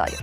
القضايا.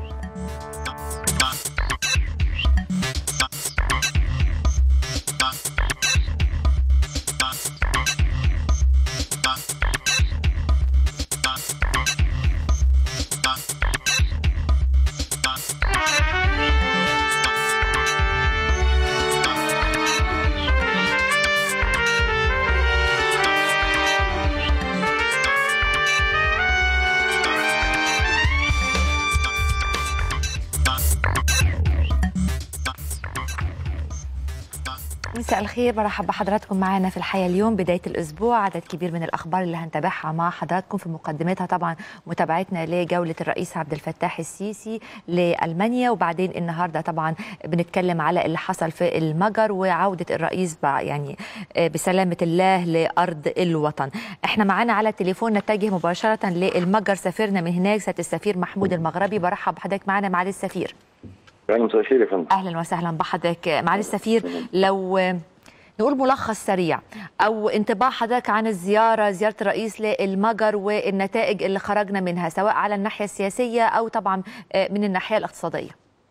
مساء الخير، برحب بحضراتكم معنا في الحياة اليوم. بداية الأسبوع عدد كبير من الأخبار اللي هنتابعها مع حضراتكم، في مقدمتها طبعا متابعتنا لجولة الرئيس عبد الفتاح السيسي لألمانيا، وبعدين النهاردة طبعا بنتكلم على اللي حصل في المجر وعودة الرئيس يعني بسلامة الله لأرض الوطن. احنا معنا على التليفون، نتجه مباشرة للمجر، سفيرنا من هناك سيادة السفير محمود المغربي. برحب بحضرتك معنا معالي السفير. اهلا وسهلا يا فندم. اهلا وسهلا بحضرتك معالي السفير. لو نقول ملخص سريع او انطباع حضرتك عن زياره الرئيس للمجر والنتائج اللي خرجنا منها، سواء على الناحيه السياسيه او طبعا من الناحيه الاقتصاديه.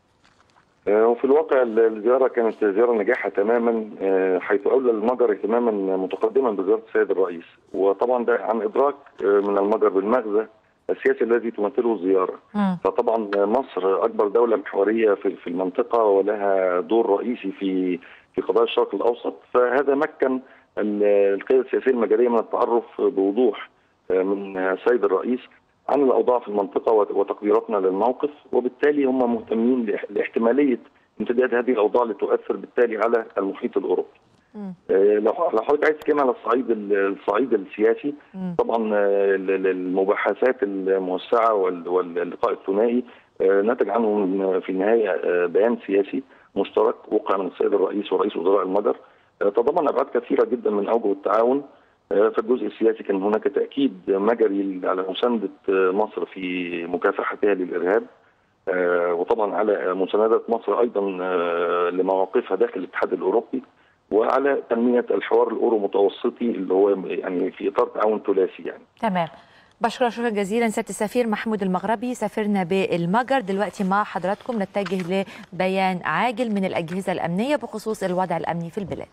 وفي الواقع الزياره كانت زياره ناجحه تماما، حيث اولى المجر اهتماما متقدما بزياره السيد الرئيس، وطبعا ده عن ادراك من المجر بالمغزى السياسي الذي تمثله الزياره. فطبعا مصر اكبر دوله محوريه في المنطقه ولها دور رئيسي في قضايا الشرق الاوسط، فهذا مكن القياده السياسيه المجريه من التعرف بوضوح من السيد الرئيس عن الاوضاع في المنطقه وتقديراتنا للموقف، وبالتالي هم مهتمين لاحتماليه امتداد هذه الاوضاع لتؤثر بالتالي على المحيط الاوروبي. لو حضرتك عايز تتكلم على الصعيد السياسي، طبعا المباحثات الموسعه واللقاء الثنائي نتج عنه في النهايه بيان سياسي مشترك وقع من السيد الرئيس ورئيس وزراء المجر، تضمن ابعاد كثيره جدا من اوجه التعاون. في الجزء السياسي كان هناك تاكيد مجري على مسانده مصر في مكافحتها للارهاب، وطبعا على مسانده مصر ايضا لمواقفها داخل الاتحاد الاوروبي، وعلى تنميه الحوار الاورو متوسطي اللي هو يعني في اطار تعاون ثلاثي يعني. تمام. بشكرك شكرا جزيلا سياده السفير محمود المغربي سفيرنا بالمجر. دلوقتي مع حضراتكم نتجه لبيان عاجل من الاجهزه الامنيه بخصوص الوضع الامني في البلاد.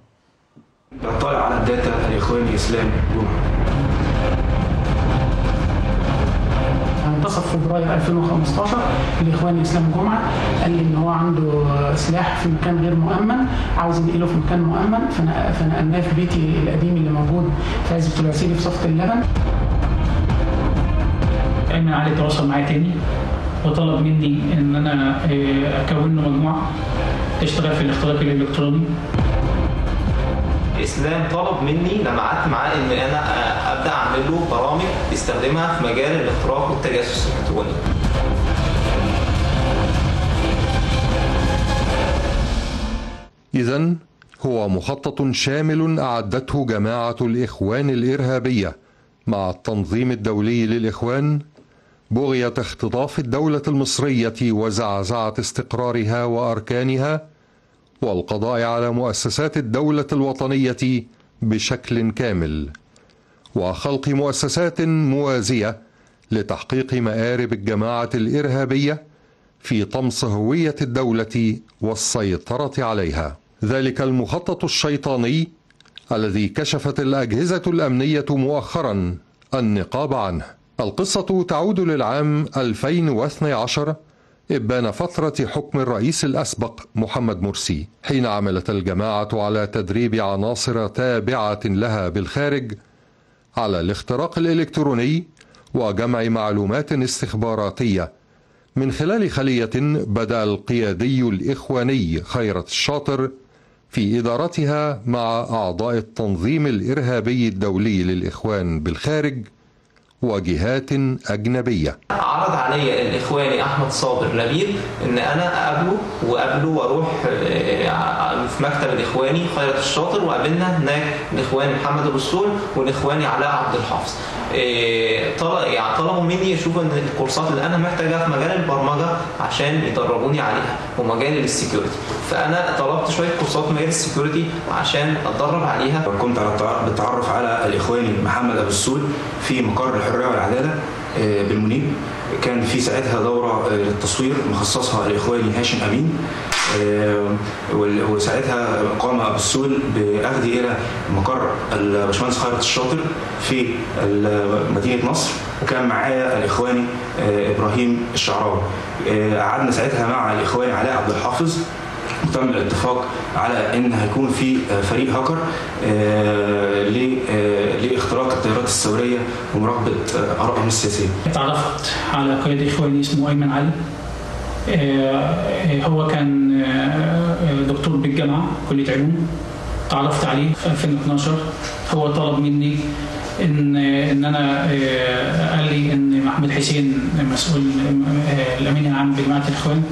بطلع على الداتا الاخواني اسلام جمعه. منتصف فبراير 2015 الاخواني اسلام جمعه قال لي ان هو عنده سلاح في مكان غير مؤمن، عاوز ينقله في مكان مؤمن، فنقلناه في بيتي القديم اللي موجود في عزبة العسيلي في صفة اللبن. أيمن علي تواصل معايا تاني وطلب مني ان انا اكون له مجموعه تشتغل في الاختراق الالكتروني. اسلام طلب مني لما قعدت معاه ان انا ابدا اعمل له برامج يستخدمها في مجال الاختراق والتجسس الالكتروني. إذن هو مخطط شامل أعدته جماعة الإخوان الإرهابية مع التنظيم الدولي للإخوان بغية اختطاف الدولة المصرية وزعزعة استقرارها وأركانها، والقضاء على مؤسسات الدولة الوطنية بشكل كامل، وخلق مؤسسات موازية لتحقيق مآرب الجماعة الإرهابية في طمس هوية الدولة والسيطرة عليها. ذلك المخطط الشيطاني الذي كشفت الأجهزة الأمنية مؤخرا النقاب عنه. القصة تعود للعام 2012 إبان فترة حكم الرئيس الأسبق محمد مرسي، حين عملت الجماعة على تدريب عناصر تابعة لها بالخارج على الاختراق الإلكتروني وجمع معلومات استخباراتية، من خلال خلية بدأ القيادي الإخواني خيرت الشاطر في إدارتها مع أعضاء التنظيم الإرهابي الدولي للإخوان بالخارج وجهات أجنبية. عرض علي الإخواني أحمد صابر نبيل إن أنا أقابله واروح في مكتب الإخواني خيرت الشاطر، وقابلنا هناك الإخواني محمد أبو السول والإخواني علاء عبد الحافظ. طلبوا مني اشوف ان الكورسات اللي انا محتاجها في مجال البرمجه عشان يدربوني عليها ومجال السكيورتي، فانا طلبت شويه كورسات في مجال السكيورتي عشان اتدرب عليها. كنت بالتعرف على الاخواني محمد ابو السول في مقر الحريه والعداله بالمنيب. كان في ساعتها دوره للتصوير مخصصها الاخواني هاشم امين، وساعتها قام ابو السول باخذي الى مقر الباشمهندس خيرت الشاطر في مدينه نصر، وكان معايا الاخواني ابراهيم الشعراوي. قعدنا ساعتها مع الاخواني علاء عبد الحافظ، وتم الاتفاق على ان هيكون في فريق هاكر لاختراق التيارات الثوريه ومراقبه ارائهم السياسيه. تعرفت على قائد اخواني اسمه ايمن علي، هو كان دكتور بالجامعه كليه علوم. تعرفت عليه في 2012. هو طلب مني ان انا قال لي ان محمود حسين مسؤول الامين العام بجماعه الاخوان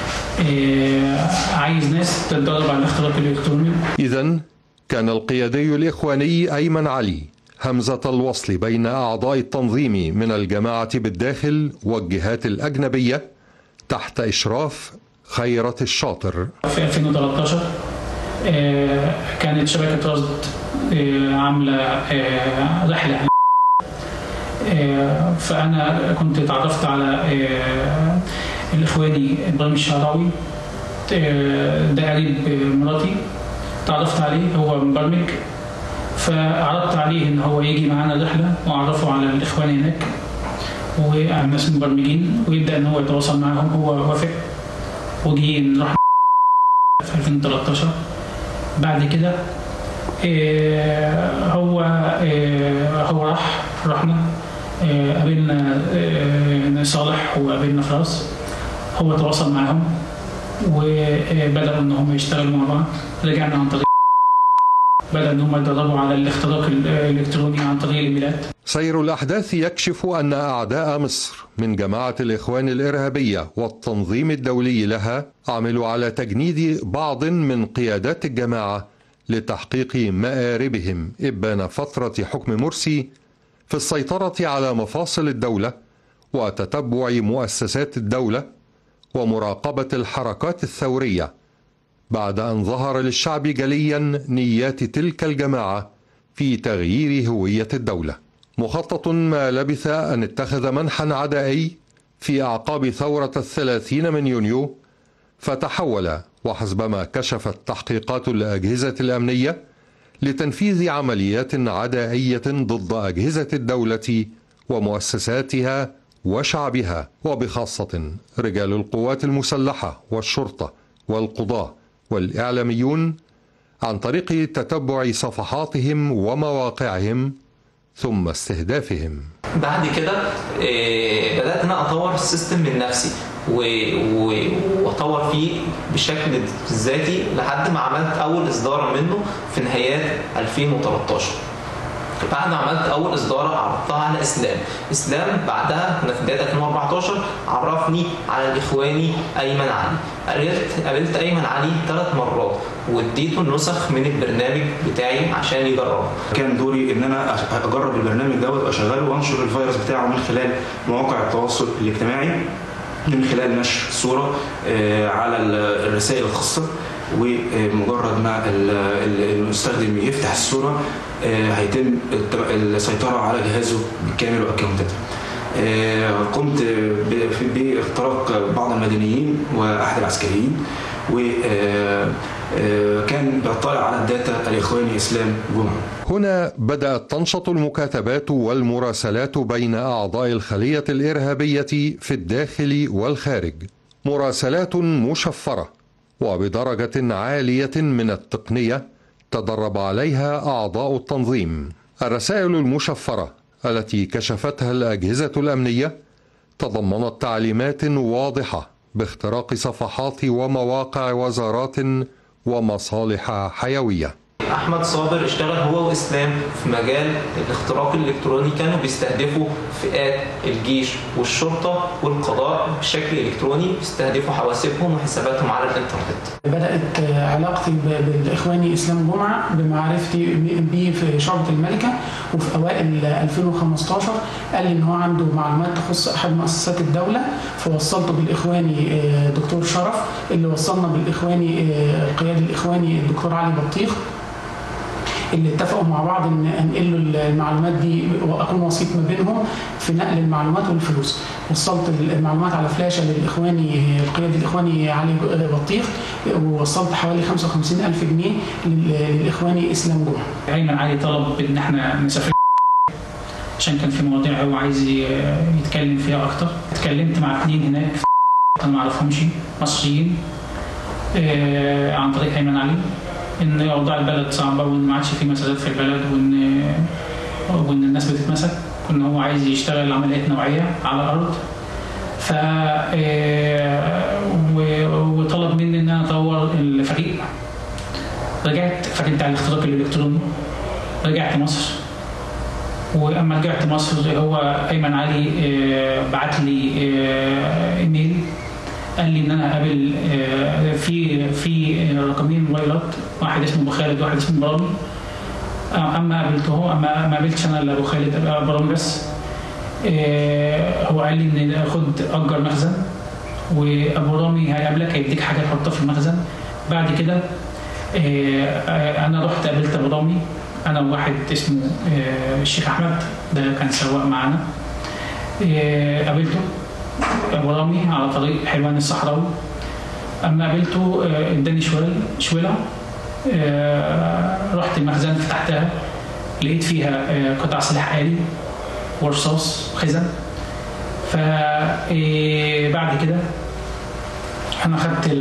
عايز ناس تتدرب على الاختراق الالكتروني. إذن كان القيادي الإخواني أيمن علي همزة الوصل بين أعضاء التنظيم من الجماعة بالداخل والجهات الأجنبية تحت إشراف خيرت الشاطر. في 2013 كانت شبكة رصد عاملة رحلة، فأنا كنت تعرفت على الإخواني إبراهيم الشعراوي، ده قريب مراتي، تعرفت عليه، هو مبرمج، فعرضت عليه إن هو يجي معانا رحلة وأعرفه على الإخوان هناك وعلى الناس المبرمجين ويبدأ إن هو يتواصل معهم. هو وافق وجي نروح في 2013. بعد كده هو رحنا قابلنا صالح وقابلنا فراس. هو تواصل معهم وبدأوا إن هم يشتغلوا مع بعض. رجعنا عن طريق بدأ إن هم يتدربوا على الاختراق الإلكتروني عن طريق الإيميلات. سير الأحداث يكشف أن أعداء مصر من جماعة الإخوان الإرهابية والتنظيم الدولي لها عملوا على تجنيد بعض من قيادات الجماعة لتحقيق مآربهم إبان فترة حكم مرسي في السيطرة على مفاصل الدولة وتتبع مؤسسات الدولة ومراقبة الحركات الثورية، بعد أن ظهر للشعب جليا نيات تلك الجماعة في تغيير هوية الدولة. مخطط ما لبث أن اتخذ منحا عدائي في أعقاب ثورة 30 من يونيو، فتحول وحسب ما كشفت تحقيقات الأجهزة الأمنية لتنفيذ عمليات عدائية ضد أجهزة الدولة ومؤسساتها وشعبها، وبخاصة رجال القوات المسلحة والشرطة والقضاة والإعلاميون، عن طريق تتبع صفحاتهم ومواقعهم ثم استهدافهم. بعد كده بدأت أنا أطور السيستم من نفسي وأطور فيه بشكل ذاتي لحد ما عملت أول إصدار منه في نهايات 2013. بعد ما عملت أول إصدار عرضتها على إسلام بعدها كنا في بداية 2014 عرفني على الإخواني أيمن علي. قابلت أيمن علي 3 مرات واديته النسخ من البرنامج بتاعي عشان يجربه. كان دوري ان انا اجرب البرنامج دوت واشغله وانشر الفيروس بتاعه من خلال مواقع التواصل الاجتماعي، من خلال نشر صوره على الرسائل الخاصه، ومجرد ما المستخدم يفتح الصوره هيتم السيطره على جهازه بالكامل واكونتاته. قمت باختراق بعض المدنيين واحد العسكريين، وكان بيطلع على الداتا الاخواني اسلام جمعه. هنا بدأت تنشط المكاتبات والمراسلات بين أعضاء الخلية الإرهابية في الداخل والخارج، مراسلات مشفرة وبدرجة عالية من التقنية تدرب عليها أعضاء التنظيم. الرسائل المشفرة التي كشفتها الأجهزة الأمنية تضمنت تعليمات واضحة باختراق صفحات ومواقع وزارات ومصالح حيوية. أحمد صابر اشتغل هو وإسلام في مجال الاختراق الإلكتروني، كانوا بيستهدفوا فئات الجيش والشرطة والقضاء بشكل إلكتروني، بيستهدفوا حواسبهم وحساباتهم على الإنترنت. بدأت علاقتي بالإخواني إسلام جمعة بمعرفتي بيه في شعبة الملكة، وفي أوائل 2015 قال لي إن هو عنده معلومات تخص أحد مؤسسات الدولة، فوصلته بالإخواني دكتور شرف اللي وصلنا بالإخواني قيادي الإخواني الدكتور علي بطيخ. اللي اتفقوا مع بعض ان انقل له المعلومات دي واكون وسيط ما بينهم في نقل المعلومات والفلوس. وصلت المعلومات على فلاشه للاخواني القيادي الاخواني علي بطيخ، ووصلت حوالي 55,000 جنيه للاخواني اسلام جمعه. ايمن علي طلب ان احنا نسافر عشان كان في مواضيع هو عايز يتكلم فيها اكتر. اتكلمت مع 2 هناك انا ما اعرفهمش مصريين عن طريق ايمن علي ان اوضاع البلد صعبه وان ما عادش في مساجات في البلد وان الناس بتتمسك وان هو عايز يشتغل عمليات نوعيه على الارض. ف وطلب مني ان انا اطور الفريق. رجعت فريق بتاع الاختراق الالكتروني، رجعت مصر. واما رجعت مصر هو ايمن علي بعت لي ايميل قال لي ان انا قابل في رقمين موبايلات، واحد اسمه ابو خالد وواحد اسمه برامي. اما قابلته ما قابلتش انا الا ابو خالد برامي بس. هو قال لي ان خد اجر مخزن وابو رامي هيقابلك هيديك حاجه تحطها في المخزن. بعد كده انا رحت قابلت ابو رامي انا وواحد اسمه الشيخ احمد، ده كان سواق معانا. قابلته ابو رامي على طريق حلوان الصحراوي. اما قابلته اداني شويله. رحت المخزن فتحتها لقيت فيها قطع سلاح آلي ورصاص خزن. فبعد كده انا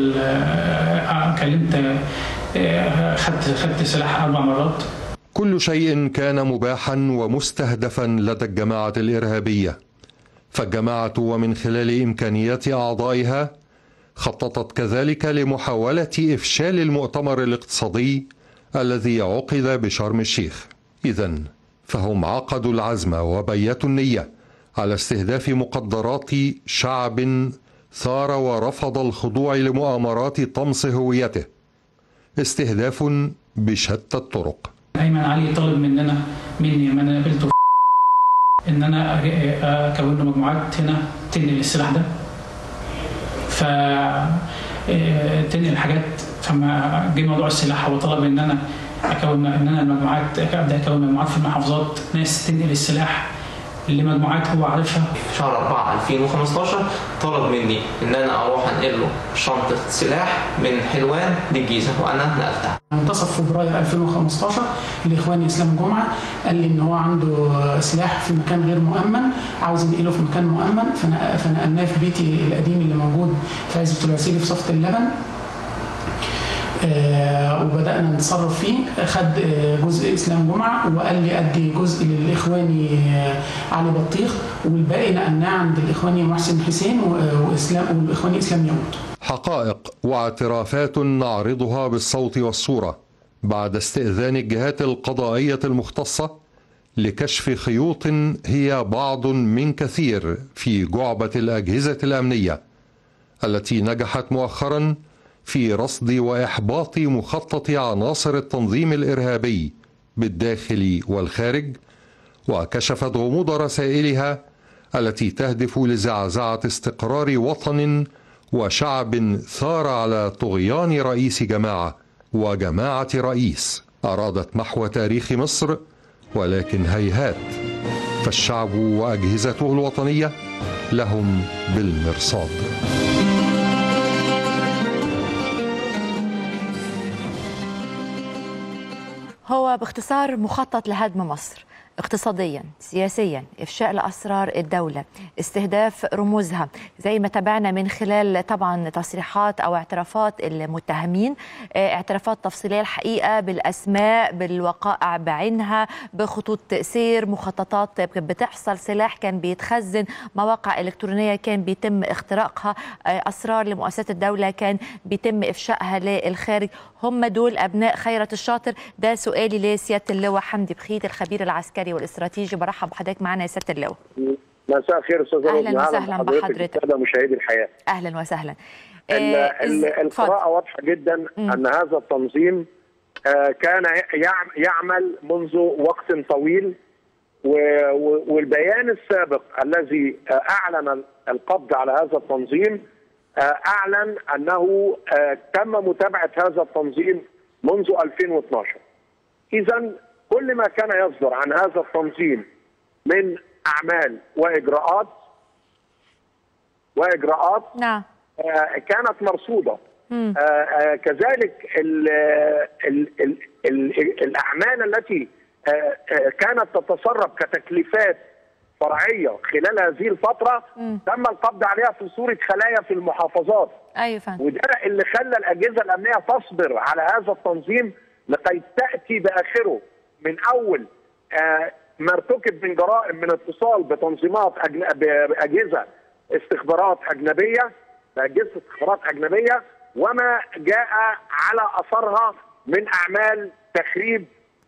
خدت سلاح 4 مرات. كل شيء كان مباحا ومستهدفا لدى الجماعة الإرهابية، فالجماعة ومن خلال إمكانيات أعضائها خططت كذلك لمحاولة إفشال المؤتمر الاقتصادي الذي عقد بشرم الشيخ. إذن فهم عقدوا العزم وبيتوا النية على استهداف مقدرات شعب ثار ورفض الخضوع لمؤامرات طمس هويته، استهداف بشتى الطرق. ايمن علي طلب مني لما انا قابلته ان انا اكون له مجموعات هنا تنقل السلاح ده، تنقل حاجات. فما جه موضوع السلاح هو طلب ان انا المجموعات ابدا اكون مجموعات في المحافظات، ناس تنقل السلاح لمجموعات هو عارفها. شهر 4 2015 طلب مني ان انا اروح انقل له شنطه سلاح من حلوان للجيزه وانا نقلتها. منتصف فبراير 2015 الاخواني اسلام جمعه قال لي ان هو عنده سلاح في مكان غير مؤمن عاوز ينقله في مكان مؤمن، فنقلناه في بيتي القديم اللي موجود في عزبة العسيلي في صفة اللبن. وبدأنا نتصرف فيه. خد جزء اسلام جمعه وقال لي ادي جزء للاخواني علي بطيخ والباقي نقلناه عند الاخواني محسن حسين والاخواني اسلام يهود. حقائق واعترافات نعرضها بالصوت والصورة بعد استئذان الجهات القضائية المختصة لكشف خيوط هي بعض من كثير في جعبة الأجهزة الأمنية التي نجحت مؤخرا في رصد وإحباط مخطط عناصر التنظيم الإرهابي بالداخل والخارج، وكشفت غموض رسائلها التي تهدف لزعزعة استقرار وطن وشعب ثار على طغيان رئيس جماعة وجماعة رئيس أرادت محو تاريخ مصر، ولكن هيهات، فالشعب وأجهزته الوطنية لهم بالمرصاد. هو باختصار مخطط لهدم مصر اقتصاديا، سياسيا، إفشاء لأسرار الدولة، استهداف رموزها، زي ما تابعنا من خلال طبعا تصريحات أو اعترافات المتهمين، اعترافات تفصيلية الحقيقة بالأسماء، بالوقائع بعينها، بخطوط سير، مخططات بتحصل، سلاح كان بيتخزن، مواقع إلكترونية كان بيتم اختراقها، أسرار لمؤسسات الدولة كان بيتم إفشائها للخارج. هم دول أبناء خيرت الشاطر؟ ده سؤالي لسيادة اللواء حمدي بخيت الخبير العسكري والاستراتيجي. برحب بحضرتك معنا يا سيادة اللواء. مساء الخير استاذ. اهلا وسهلا بحضرتك. مشاهدي الحياه اهلا وسهلا. القراءه واضحه جدا ان هذا التنظيم كان يعمل منذ وقت طويل، والبيان السابق الذي اعلن القبض على هذا التنظيم اعلن انه تم متابعه هذا التنظيم منذ 2012. إذا كل ما كان يصدر عن هذا التنظيم من أعمال وإجراءات نعم كانت مرصودة. كذلك الأعمال التي كانت تتسرب كتكليفات فرعية خلال هذه الفترة تم القبض عليها في صورة خلايا في المحافظات. أيوة فهم. وده اللي خلى الأجهزة الأمنية تصبر على هذا التنظيم لكي تأتي بآخره، من أول ما ارتكب من جرائم من اتصال بتنظيمات بأجهزة استخبارات أجنبية، وما جاء على أثرها من أعمال تخريب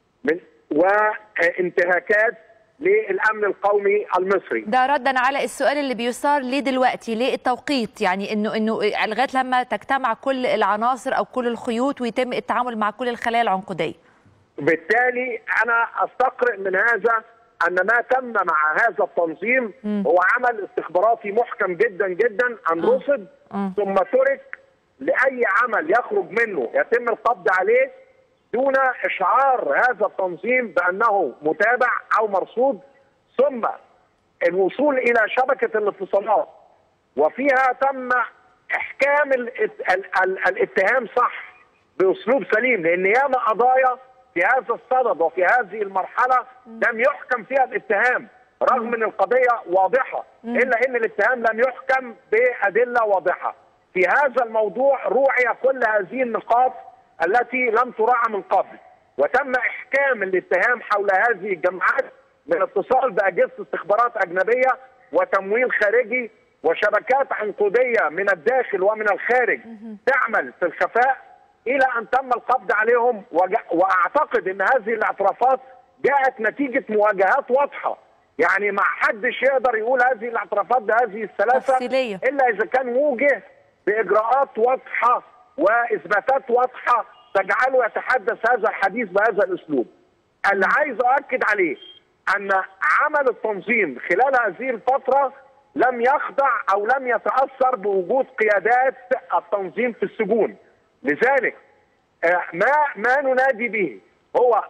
وانتهاكات للأمن القومي المصري. ده ردا على السؤال اللي بيثار ليه دلوقتي، ليه التوقيت؟ يعني انه لغايه لما تجتمع كل العناصر او كل الخيوط ويتم التعامل مع كل الخلايا العنقوديه. بالتالي انا استقرئ من هذا ان ما تم مع هذا التنظيم هو عمل استخباراتي محكم جدا جدا ان رصد ثم ترك لاي عمل يخرج منه يتم القبض عليه دون إشعار هذا التنظيم بأنه متابع أو مرصود، ثم الوصول إلى شبكة الاتصالات وفيها تم إحكام الاتهام صح بأسلوب سليم، لأن ياما قضايا في هذا الصدد وفي هذه المرحلة لم يحكم فيها الاتهام رغم أن القضية واضحة، إلا أن الاتهام لم يحكم بأدلة واضحة. في هذا الموضوع روعي كل هذه النقاط التي لم تراعى من قبل، وتم إحكام الاتهام حول هذه الجماعات من اتصال بأجهزة استخبارات أجنبية وتمويل خارجي وشبكات عنقودية من الداخل ومن الخارج تعمل في الخفاء إلى أن تم القبض عليهم. وأعتقد أن هذه الاعترافات جاءت نتيجة مواجهات واضحة، يعني ما حدش يقدر يقول هذه الاعترافات بهذه السلاسة تفصيلية إلا إذا كان وجه بإجراءات واضحة وإثباتات واضحة تجعله يتحدث هذا الحديث بهذا الأسلوب. اللي عايز أؤكد عليه أن عمل التنظيم خلال هذه الفترة لم يخضع أو لم يتأثر بوجود قيادات التنظيم في السجون، لذلك ما ننادي به هو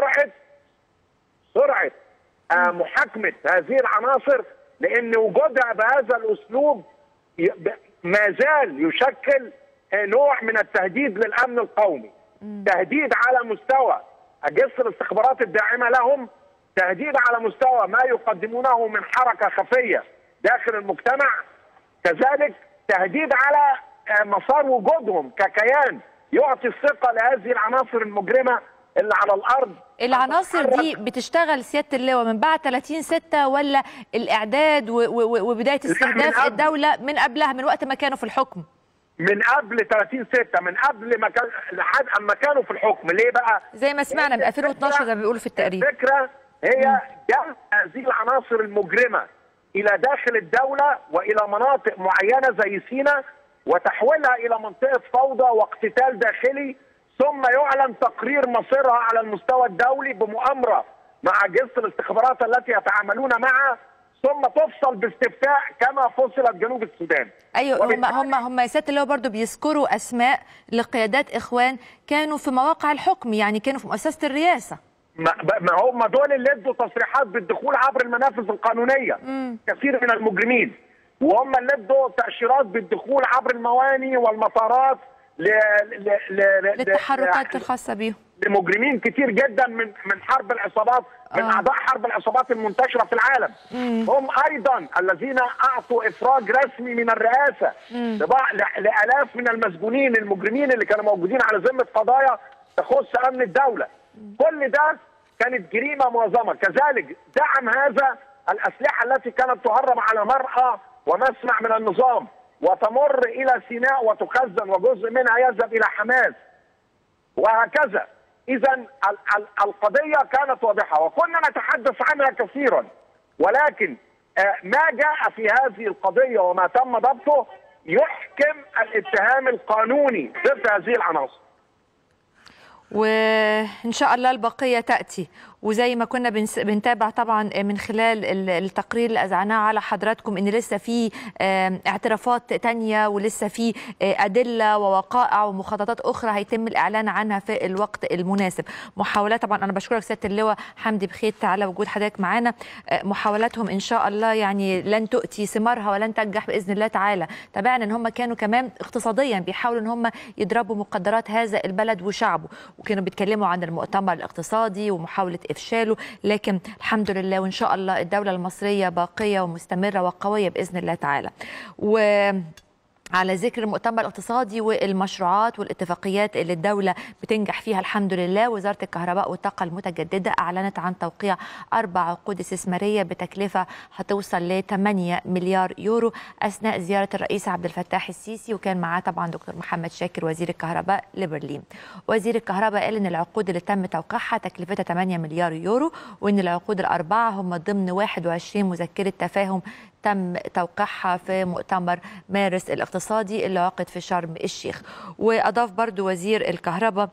سرعة محاكمة هذه العناصر، لأن وجودها بهذا الأسلوب ما زال يشكل نوع من التهديد للأمن القومي، تهديد على مستوى أجهزة الاستخبارات الداعمة لهم، تهديد على مستوى ما يقدمونه من حركة خفية داخل المجتمع، كذلك تهديد على مسار وجودهم ككيان يعطي الثقة لهذه العناصر المجرمة اللي على الأرض. العناصر دي بتشتغل سيادة اللواء من بعد 30/6 ولا الإعداد وبداية استهداف الدولة من قبلها، من وقت ما كانوا في الحكم؟ من قبل 30/6، من قبل ما كان لحد اما كانوا في الحكم. ليه بقى؟ زي ما سمعنا من 2012 زي ما بيقولوا في التقرير. الفكرة هي جمع هذه العناصر المجرمة إلى داخل الدولة وإلى مناطق معينة زي سيناء وتحويلها إلى منطقة فوضى واقتتال داخلي، ثم يعلن تقرير مصيرها على المستوى الدولي بمؤامرة مع أجهزة الاستخبارات التي يتعاملون معها، ثم تفصل باستفتاء كما فصلت جنوب السودان. ايوه هم يا سياده اللواء برضه بيذكروا اسماء لقيادات اخوان كانوا في مواقع الحكم، يعني كانوا في مؤسسه الرئاسه. ما هم دول اللي ادوا تصريحات بالدخول عبر المنافذ القانونيه كثير من المجرمين، وهم اللي ادوا تاشيرات بالدخول عبر المواني والمطارات للتحركات الخاصه بيهم لمجرمين كتير جدا من حرب العصابات، من اعضاء حرب العصابات المنتشره في العالم. هم ايضا الذين اعطوا افراج رسمي من الرئاسه لالاف من المسجونين المجرمين اللي كانوا موجودين على ذمه قضايا تخص امن الدوله. كل ده كانت جريمه منظمه. كذلك دعم هذا الاسلحه التي كانت تهرب على مرأى ومسمع من النظام وتمر الى سيناء وتخزن، وجزء منها يذهب الى حماس وهكذا. إذا القضية كانت واضحة وكنا نتحدث عنها كثيرا، ولكن ما جاء في هذه القضية وما تم ضبطه يحكم الاتهام القانوني ضد هذه العناصر. وإن شاء الله البقية تأتي. وزي ما كنا بنتابع طبعا من خلال التقرير اللي أذعناه على حضراتكم ان لسه في اعترافات تانية ولسه في أدلة ووقائع ومخططات أخرى هيتم الإعلان عنها في الوقت المناسب. محاولات طبعا أنا بشكرك سيادة اللواء حمدي بخيت على وجود حضرتك معانا. محاولاتهم إن شاء الله يعني لن تؤتي ثمارها ولن تنجح بإذن الله تعالى. تابعنا ان هم كانوا كمان اقتصاديا بيحاولوا ان هم يضربوا مقدرات هذا البلد وشعبه، وكانوا بيتكلموا عن المؤتمر الاقتصادي ومحاولة إفشاله، لكن الحمد لله وإن شاء الله الدولة المصرية باقية ومستمرة وقوية بإذن الله تعالى. على ذكر المؤتمر الاقتصادي والمشروعات والاتفاقيات اللي الدولة بتنجح فيها الحمد لله، وزارة الكهرباء والطاقة المتجددة أعلنت عن توقيع 4 عقود استثمارية بتكلفة هتوصل ل 8 مليار يورو أثناء زيارة الرئيس عبد الفتاح السيسي، وكان معاه طبعا دكتور محمد شاكر وزير الكهرباء لبرلين. وزير الكهرباء قال إن العقود اللي تم توقيعها تكلفتها 8 مليار يورو، وإن العقود الأربعة هم ضمن 21 مذكرة تفاهم تم توقيعها في مؤتمر مارس الاقتصادي اللي عقد في شرم الشيخ. وأضاف برضو وزير الكهرباء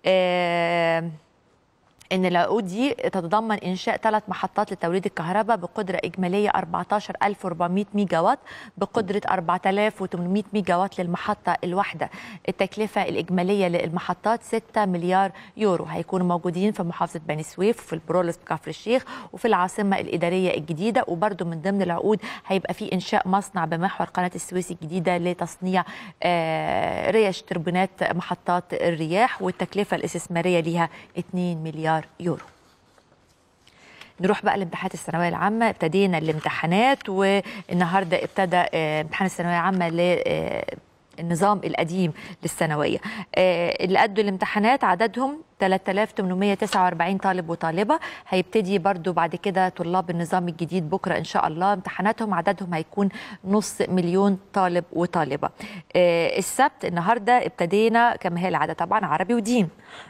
إن العقود دي تتضمن إنشاء 3 محطات لتوليد الكهرباء بقدرة إجمالية 14400 ميجا وات بقدرة 4800 ميجا وات للمحطة الواحدة. التكلفة الإجمالية للمحطات 6 مليار يورو، هيكونوا موجودين في محافظة بني سويف وفي البرولس بكفر الشيخ وفي العاصمة الإدارية الجديدة. وبرضو من ضمن العقود هيبقى في إنشاء مصنع بمحور قناة السويس الجديدة لتصنيع ريش تربينات محطات الرياح، والتكلفة الاستثمارية ليها 2 مليار يورو. نروح بقى لامتحانات الثانويه العامه. ابتدينا الامتحانات والنهارده ابتدى امتحان الثانويه العامه للنظام القديم للثانويه. اللي أدوا الامتحانات عددهم 3849 طالب وطالبه. هيبتدي برضو بعد كده طلاب النظام الجديد بكره ان شاء الله امتحاناتهم، عددهم هيكون 500,000 طالب وطالبه. السبت النهارده ابتدينا كما هي العاده طبعا عربي ودين.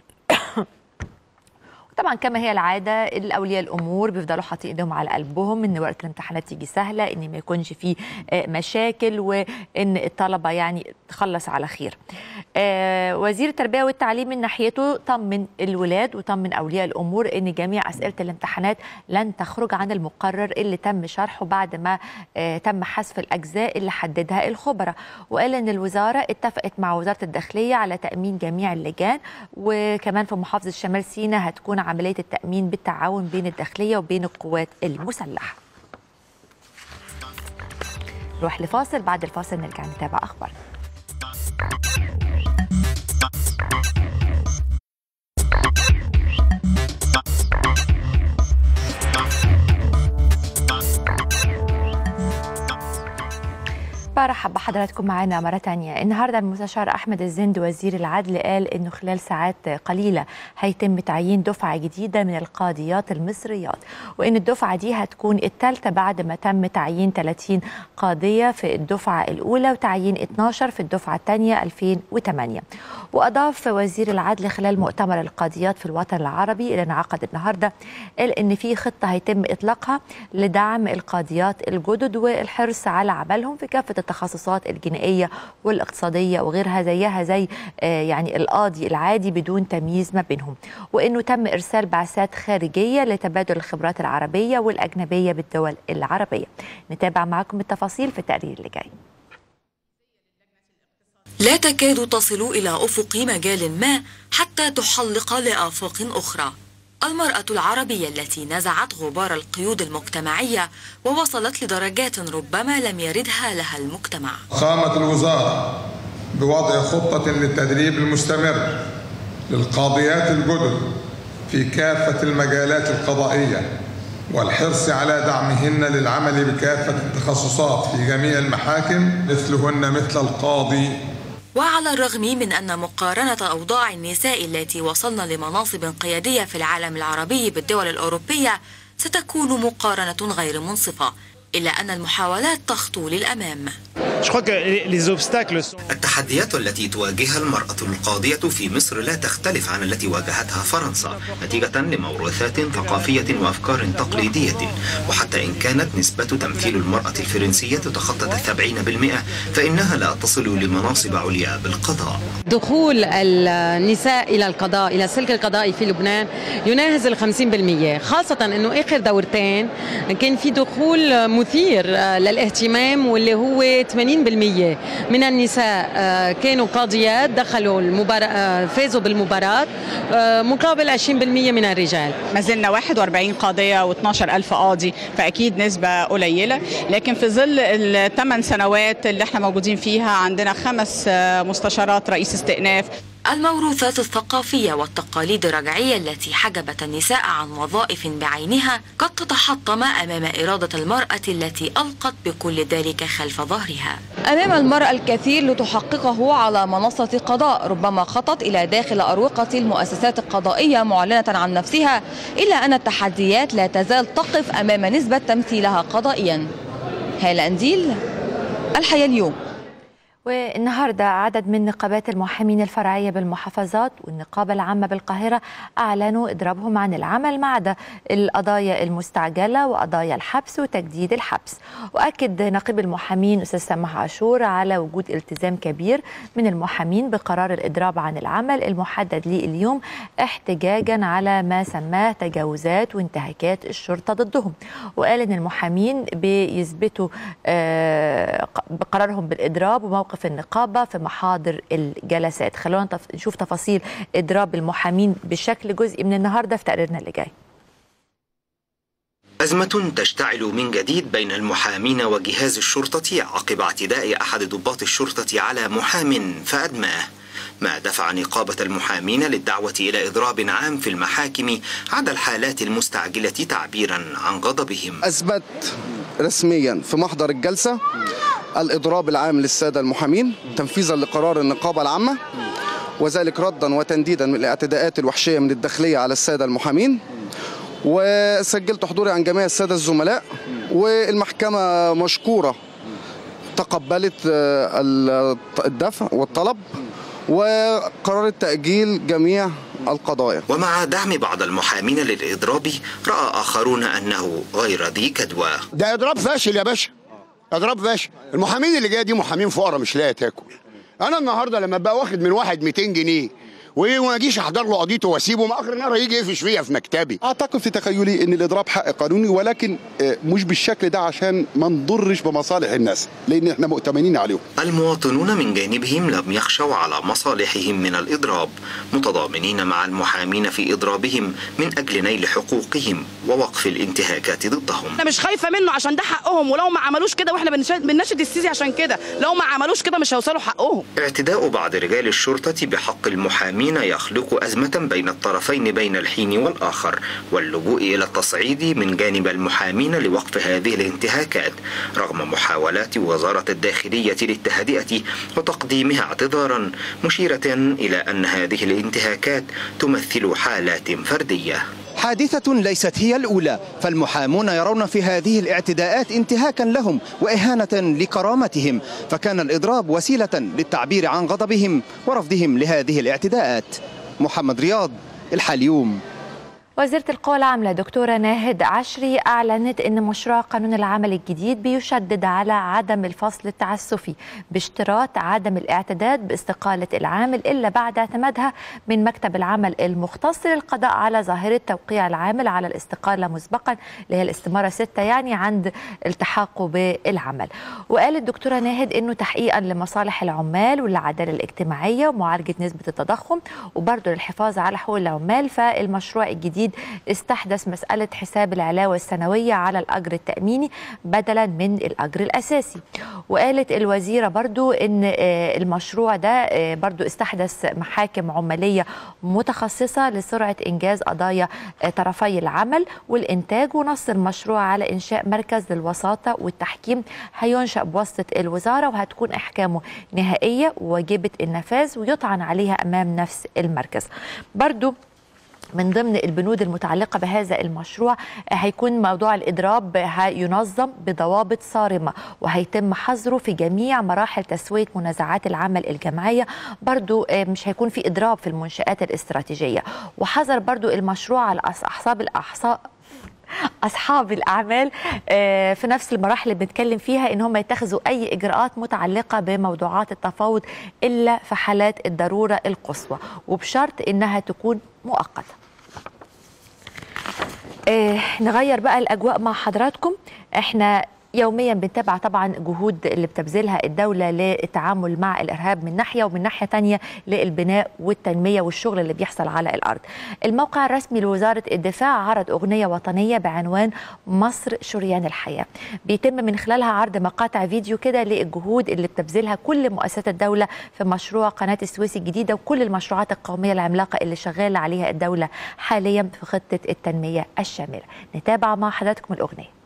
طبعا كما هي العاده الاولياء الامور بيفضلوا حاطين ايدهم على قلبهم ان ورقه الامتحانات تيجي سهله، ان ما يكونش فيه مشاكل، وان الطلبه يعني تخلص على خير. وزير التربيه والتعليم من ناحيته طمن الولاد وطمن اولياء الامور ان جميع اسئله الامتحانات لن تخرج عن المقرر اللي تم شرحه بعد ما تم حذف الاجزاء اللي حددها الخبراء. وقال ان الوزاره اتفقت مع وزاره الداخليه على تامين جميع اللجان، وكمان في محافظه شمال سيناء هتكون عملية التأمين بالتعاون بين الداخلية وبين القوات المسلحة. نروح لفاصل، بعد الفاصل نرجع نتابع أخبارنا. برحب بحضراتكم معنا مرة تانية. النهاردة المستشار أحمد الزند وزير العدل قال إنه خلال ساعات قليلة هيتم تعيين دفعة جديدة من القاضيات المصريات، وإن الدفعة دي هتكون الثالثة بعد ما تم تعيين 30 قاضية في الدفعة الأولى وتعيين 12 في الدفعة الثانية 2008. وأضاف وزير العدل خلال مؤتمر القاضيات في الوطن العربي اللي انعقد النهاردة، قال إن في خطة هيتم إطلاقها لدعم القاضيات الجدد والحرص على عملهم في كافة التخصصات الجنائية والاقتصادية وغيرها زيها زي يعني القاضي العادي بدون تمييز ما بينهم، وإنه تم إرسال بعثات خارجية لتبادل الخبرات العربية والأجنبية بالدول العربية. نتابع معكم التفاصيل في التقرير اللي جاي. لا تكاد تصل إلى أفق مجال ما حتى تحلق لآفاق أخرى. المرأة العربية التي نزعت غبار القيود المجتمعية ووصلت لدرجات ربما لم يردها لها المجتمع. قامت الوزارة بوضع خطة للتدريب المستمر للقاضيات الجدد في كافة المجالات القضائية والحرص على دعمهن للعمل بكافة التخصصات في جميع المحاكم مثلهن مثل القاضي. وعلى الرغم من أن مقارنة أوضاع النساء التي وصلن لمناصب قيادية في العالم العربي بالدول الأوروبية ستكون مقارنة غير منصفة، إلا أن المحاولات تخطو للأمام. التحديات التي تواجهها المرأة القاضية في مصر لا تختلف عن التي واجهتها فرنسا نتيجة لموروثات ثقافية وأفكار تقليدية، وحتى إن كانت نسبة تمثيل المرأة الفرنسية تخطت 70%، فإنها لا تصل لمناصب عليا بالقضاء. دخول النساء إلى القضاء، إلى السلك القضائي في لبنان يناهز 50%، خاصة أنه آخر دورتين كان في دخول مثير للاهتمام، واللي هو 80% من النساء كانوا قاضيات دخلوا المباراة، فازوا بالمباراة، مقابل 20% من الرجال. ما زلنا 41 قاضية و12,000 قاضي، فأكيد نسبة قليلة، لكن في ظل ال8 سنوات اللي احنا موجودين فيها عندنا 5 مستشارات رئيس استئناف. الموروثات الثقافية والتقاليد الرجعية التي حجبت النساء عن وظائف بعينها قد تتحطم أمام إرادة المرأة التي ألقت بكل ذلك خلف ظهرها. أمام المرأة الكثير لتحققه على منصة قضاء، ربما خطت إلى داخل أروقة المؤسسات القضائية معلنة عن نفسها، إلا أن التحديات لا تزال تقف أمام نسبة تمثيلها قضائيا. هالة أنديل، الحياة اليوم. والنهارده عدد من نقابات المحامين الفرعيه بالمحافظات والنقابه العامه بالقاهره اعلنوا اضرابهم عن العمل ما عدا القضايا المستعجله وقضايا الحبس وتجديد الحبس. واكد نقيب المحامين استاذ سامح عاشور على وجود التزام كبير من المحامين بقرار الاضراب عن العمل المحدد ليه اليوم، احتجاجا على ما سماه تجاوزات وانتهاكات الشرطه ضدهم. وقال ان المحامين بيثبتوا بقرارهم بالاضراب وموقف في النقابة في محاضر الجلسات. خلونا نشوف تفاصيل إضراب المحامين بشكل جزئي من النهاردة في تقريرنا اللي جاي. أزمة تشتعل من جديد بين المحامين وجهاز الشرطة عقب اعتداء أحد ضباط الشرطة على محام فأدماه، ما دفع نقابة المحامين للدعوة إلى إضراب عام في المحاكم عدا الحالات المستعجلة تعبيرا عن غضبهم. أثبت رسميا في محضر الجلسة الإضراب العام للسادة المحامين تنفيذا لقرار النقابة العامة، وذلك ردا وتنديدا من الاعتداءات الوحشية من الداخلية على السادة المحامين. وسجلت حضوري عن جميع السادة الزملاء، والمحكمة مشكورة تقبلت الدفع والطلب وقرار تأجيل جميع القضايا. ومع دعم بعض المحامين للإضراب، رأى آخرون أنه غير ذي كدوى. ده إضراب فاشل يا باشا، اضراب فاشل. المحامين اللي جايه دي محامين فقراء مش لاقيه تاكل. انا النهارده لما ابقى واخد من واحد 200 جنيه وما اجيش احضر له قضيته واسيبه، ما اخر النهار هيجي يقفش فيها في مكتبي. اعتقد في تخيلي ان الاضراب حق قانوني، ولكن مش بالشكل ده عشان ما نضرش بمصالح الناس، لان احنا مؤتمنين عليهم. المواطنون من جانبهم لم يخشوا على مصالحهم من الاضراب، متضامنين مع المحامين في اضرابهم من اجل نيل حقوقهم ووقف الانتهاكات ضدهم. انا مش خايفه منه عشان ده حقهم، ولو ما عملوش كده، واحنا بنناشد السيسي عشان كده، لو ما عملوش كده مش هيوصلوا حقهم. اعتداء بعض رجال الشرطه بحق المحامين يخلق أزمة بين الطرفين بين الحين والآخر، واللجوء إلى التصعيد من جانب المحامين لوقف هذه الانتهاكات رغم محاولات وزارة الداخلية للتهدئة وتقديمها اعتذارا، مشيرة إلى أن هذه الانتهاكات تمثل حالات فردية. حادثة ليست هي الأولى، فالمحامون يرون في هذه الاعتداءات انتهاكا لهم وإهانة لكرامتهم، فكان الإضراب وسيلة للتعبير عن غضبهم ورفضهم لهذه الاعتداءات. محمد رياض، الحاليوم. وزيرة القوى العاملة دكتورة ناهد عشري أعلنت أن مشروع قانون العمل الجديد بيشدد على عدم الفصل التعسفي باشتراط عدم الاعتداد باستقالة العامل إلا بعد اعتمادها من مكتب العمل المختص للقضاء على ظاهرة توقيع العامل على الاستقالة مسبقا، اللي هي الاستمارة 6 يعني، عند التحاقه بالعمل. وقالت دكتورة ناهد أنه تحقيقا لمصالح العمال والعدالة الاجتماعية ومعالجة نسبة التضخم وبرضه للحفاظ على حقوق العمال، فالمشروع الجديد استحدث مسألة حساب العلاوة السنوية على الأجر التأميني بدلا من الأجر الأساسي. وقالت الوزيرة برضو أن المشروع ده برضو استحدث محاكم عمالية متخصصة لسرعة إنجاز قضايا طرفي العمل والإنتاج، ونص المشروع على إنشاء مركز للوساطة والتحكيم هينشأ بواسطة الوزارة، وهتكون أحكامه نهائية وواجبة النفاذ ويطعن عليها أمام نفس المركز. برضو من ضمن البنود المتعلقة بهذا المشروع هيكون موضوع الإضراب هينظم بضوابط صارمة، وهيتم حظره في جميع مراحل تسوية منازعات العمل الجماعية. برضو مش هيكون في إضراب في المنشآت الاستراتيجية. وحظر برضو المشروع على أصحاب الأعمال في نفس المراحل اللي بنتكلم فيها إن هم يتخذوا أي إجراءات متعلقة بموضوعات التفاوض إلا في حالات الضرورة القصوى، وبشرط إنها تكون مؤقتة. نغير بقى الأجواء مع حضراتكم. احنا يوميا بنتابع طبعا جهود اللي بتبذلها الدولة للتعامل مع الإرهاب من ناحية، ومن ناحية تانية للبناء والتنمية والشغل اللي بيحصل على الأرض. الموقع الرسمي لوزارة الدفاع عرض أغنية وطنية بعنوان مصر شريان الحياة، بيتم من خلالها عرض مقاطع فيديو كده للجهود اللي بتبذلها كل مؤسسات الدولة في مشروع قناة السويس الجديدة وكل المشروعات القومية العملاقة اللي شغالة عليها الدولة حاليا في خطة التنمية الشاملة. نتابع مع حضراتكم الأغنية.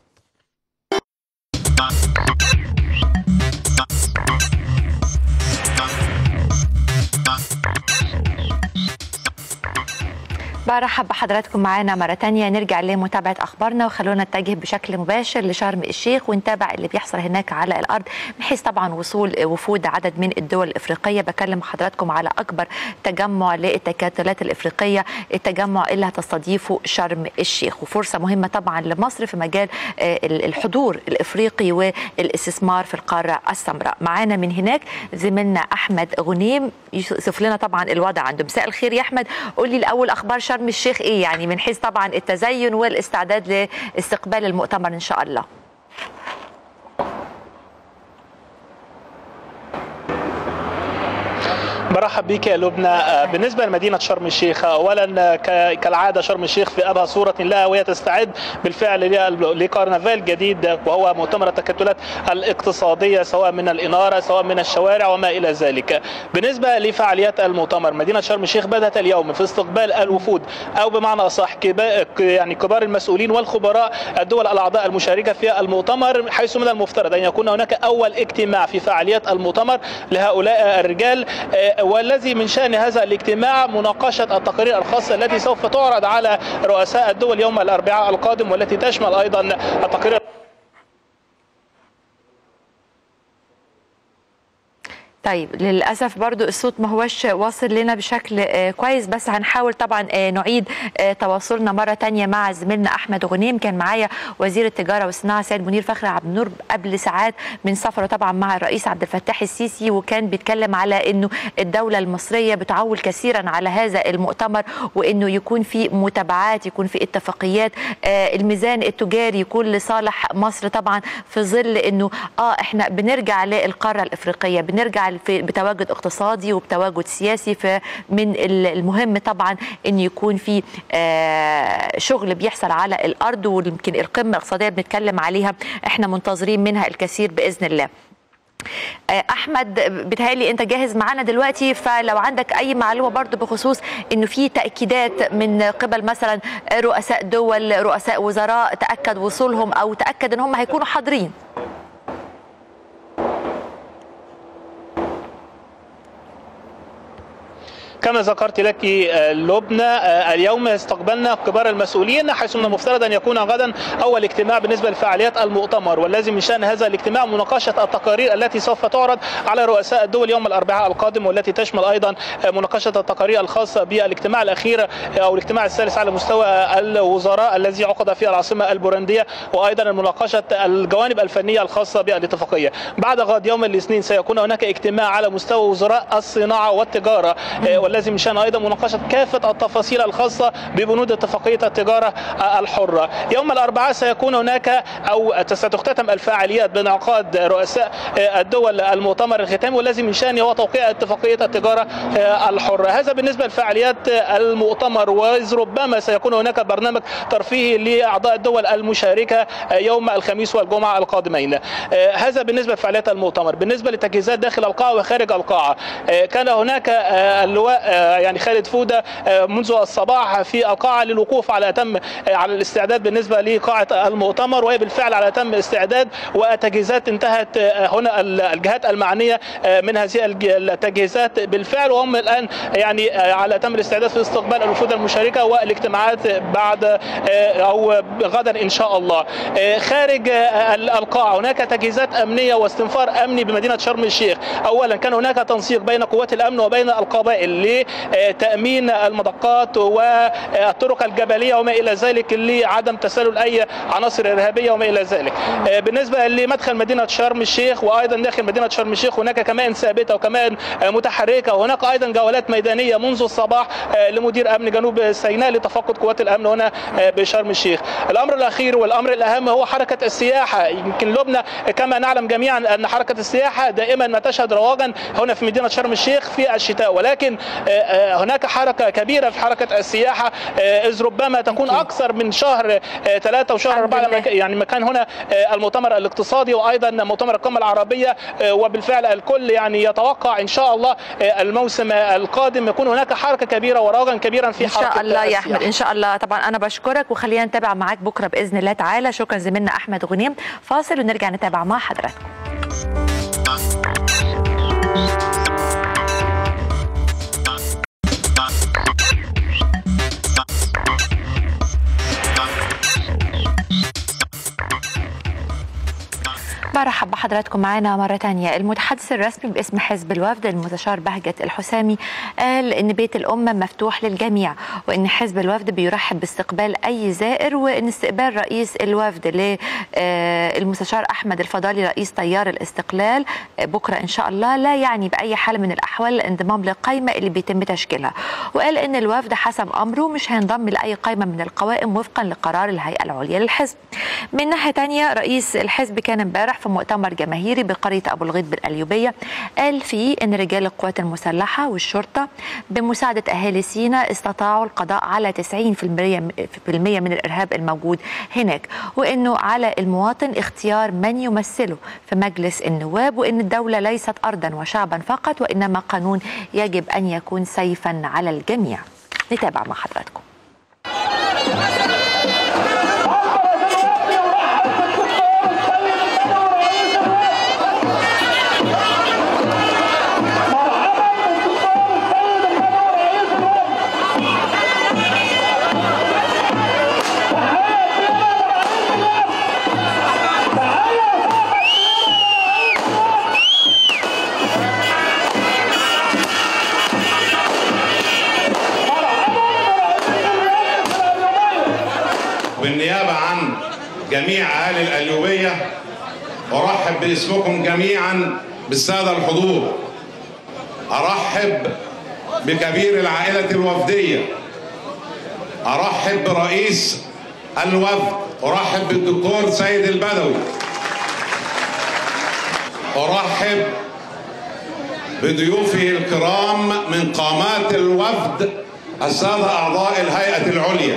برحب بحضراتكم معانا مرة تانية. نرجع لمتابعة أخبارنا وخلونا نتجه بشكل مباشر لشرم الشيخ ونتابع اللي بيحصل هناك على الأرض من حيث طبعا وصول وفود عدد من الدول الإفريقية. بكلم حضراتكم على أكبر تجمع للتكتلات الإفريقية، التجمع اللي هتستضيفه شرم الشيخ، وفرصة مهمة طبعا لمصر في مجال الحضور الإفريقي والاستثمار في القارة السمراء. معانا من هناك زميلنا أحمد غنيم يوصف لنا طبعا الوضع عنده. مساء الخير يا أحمد، قولي الأول أخبار شرم الشيخ ايه يعني من حيث طبعا التزين والاستعداد لاستقبال المؤتمر ان شاء الله. برحب بك يا لبنى. بالنسبه لمدينه شرم الشيخ، اولا كالعاده شرم الشيخ في ابهى صوره لها وهي تستعد بالفعل لكرنفال جديد وهو مؤتمر التكتلات الاقتصاديه، سواء من الاناره سواء من الشوارع وما الى ذلك. بالنسبه لفعاليات المؤتمر، مدينه شرم الشيخ بدات اليوم في استقبال الوفود او بمعنى اصح يعني كبار المسؤولين والخبراء الدول الاعضاء المشاركه في المؤتمر، حيث من المفترض ان يكون هناك اول اجتماع في فعاليات المؤتمر لهؤلاء الرجال، والذي من شأن هذا الاجتماع مناقشة التقارير الخاصة التي سوف تعرض على رؤساء الدول يوم الأربعاء القادم، والتي تشمل أيضا التقارير. طيب للأسف برضو الصوت ما هوش واصل لنا بشكل كويس، بس هنحاول طبعا نعيد تواصلنا مرة تانية مع زميلنا أحمد غنيم. كان معايا وزير التجارة والصناعة سيد منير فخري عبد النور قبل ساعات من سفره طبعا مع الرئيس عبد الفتاح السيسي، وكان بيتكلم على أنه الدولة المصرية بتعول كثيرا على هذا المؤتمر، وأنه يكون في متابعات، يكون في اتفاقيات، الميزان التجاري يكون لصالح مصر طبعا في ظل أنه احنا بنرجع للقارة الإفريقية، بنرجع بتواجد اقتصادي وبتواجد سياسي. فمن المهم طبعا ان يكون في شغل بيحصل على الارض، ويمكن القمه الاقتصاديه بنتكلم عليها احنا منتظرين منها الكثير باذن الله. احمد بتهيألي انت جاهز معانا دلوقتي، فلو عندك اي معلومه برضو بخصوص انه في تاكيدات من قبل مثلا رؤساء دول، رؤساء وزراء، تاكد وصولهم او تاكد ان هم هيكونوا حاضرين. كما ذكرت لك لبنى، اليوم استقبلنا كبار المسؤولين، حيث من المفترض ان يكون غدا اول اجتماع بالنسبه لفعاليات المؤتمر، والذي من شان هذا الاجتماع مناقشه التقارير التي سوف تعرض على رؤساء الدول يوم الاربعاء القادم، والتي تشمل ايضا مناقشه التقارير الخاصه بالاجتماع الاخير او الاجتماع الثالث على مستوى الوزراء الذي عقد في العاصمه البورنديه، وايضا مناقشه الجوانب الفنيه الخاصه بالاتفاقيه. بعد غد يوم الاثنين سيكون هناك اجتماع على مستوى وزراء الصناعه والتجاره، والذي من شان ايضا مناقشه كافه التفاصيل الخاصه ببنود اتفاقيه التجاره الحره. يوم الاربعاء سيكون هناك او ستختتم الفعاليات بانعقاد رؤساء الدول المؤتمر الختامي، والذي من شانه هو توقيع اتفاقيه التجاره الحره. هذا بالنسبه لفعاليات المؤتمر، وربما سيكون هناك برنامج ترفيهي لاعضاء الدول المشاركه يوم الخميس والجمعه القادمين. هذا بالنسبه لفعاليات المؤتمر. بالنسبه للتجهيزات داخل القاعه وخارج القاعه، كان هناك اللواء يعني خالد فودة منذ الصباح في القاعة للوقوف على الاستعداد بالنسبة لقاعة المؤتمر، وهي بالفعل على أتم استعداد، والتجهيزات انتهت هنا. الجهات المعنية من هذه التجهيزات بالفعل، وهم الآن يعني على أتم الاستعداد في استقبال الوفود المشاركة والاجتماعات بعد أو غدا إن شاء الله. خارج القاعة هناك تجهيزات أمنية واستنفار أمني بمدينة شرم الشيخ. أولا كان هناك تنسيق بين قوات الأمن وبين القبائل لتأمين المضاقات والطرق الجبلية وما إلى ذلك لعدم تسلل أي عناصر إرهابية وما إلى ذلك. بالنسبة لمدخل مدينة شرم الشيخ وأيضا داخل مدينة شرم الشيخ هناك كمان ثابتة وكمان متحركة، وهناك أيضا جولات ميدانية منذ الصباح لمدير أمن جنوب سيناء لتفقد قوات الأمن هنا بشرم الشيخ. الأمر الأخير والأمر الأهم هو حركة السياحة. يمكن لبنى كما نعلم جميعا أن حركة السياحة دائما ما تشهد رواجا هنا في مدينة شرم الشيخ في الشتاء، ولكن هناك حركة كبيرة في حركة السياحة، إذ ربما تكون أكثر من شهر 3 وشهر 4 يعني مكان هنا المؤتمر الاقتصادي وأيضا مؤتمر القمة العربية، وبالفعل الكل يعني يتوقع إن شاء الله الموسم القادم يكون هناك حركة كبيرة ورواجا كبيرا في حركة إن شاء الله السياحة. يا أحمد، إن شاء الله. طبعا أنا بشكرك وخلينا نتابع معاك بكرة بإذن الله تعالى. شكرا زميلنا أحمد غنيم. فاصل ونرجع نتابع مع حضراتكم. برحب بحضراتكم معنا مرة تانية. المتحدث الرسمي باسم حزب الوفد المستشار بهجت الحسامي قال إن بيت الأمة مفتوح للجميع، وإن حزب الوفد بيرحب باستقبال أي زائر، وإن استقبال رئيس الوفد للمستشار أحمد الفضالي رئيس تيار الاستقلال بكرة إن شاء الله لا يعني بأي حال من الأحوال الانضمام للقائمة اللي بيتم تشكيلها، وقال إن الوفد حسب أمره مش هينضم لأي قائمة من القوائم وفقا لقرار الهيئة العليا للحزب. من ناحية تانية رئيس الحزب كان امبارح في مؤتمر جماهيري بقرية أبو الغيط بالقليوبية، قال فيه إن رجال القوات المسلحة والشرطة بمساعدة أهالي سيناء استطاعوا القضاء على 90% من الإرهاب الموجود هناك، وإنه على المواطن اختيار من يمثله في مجلس النواب، وإن الدولة ليست أرضا وشعبا فقط، وإنما قانون يجب أن يكون سيفا على الجميع. نتابع مع حضراتكم. بالنيابة عن جميع أهالي القليوبية أرحب باسمكم جميعا بالسادة الحضور. أرحب بكبير العائلة الوفدية، أرحب برئيس الوفد، أرحب بالدكتور سيد البدوي، أرحب بضيوفه الكرام من قامات الوفد السادة أعضاء الهيئة العليا،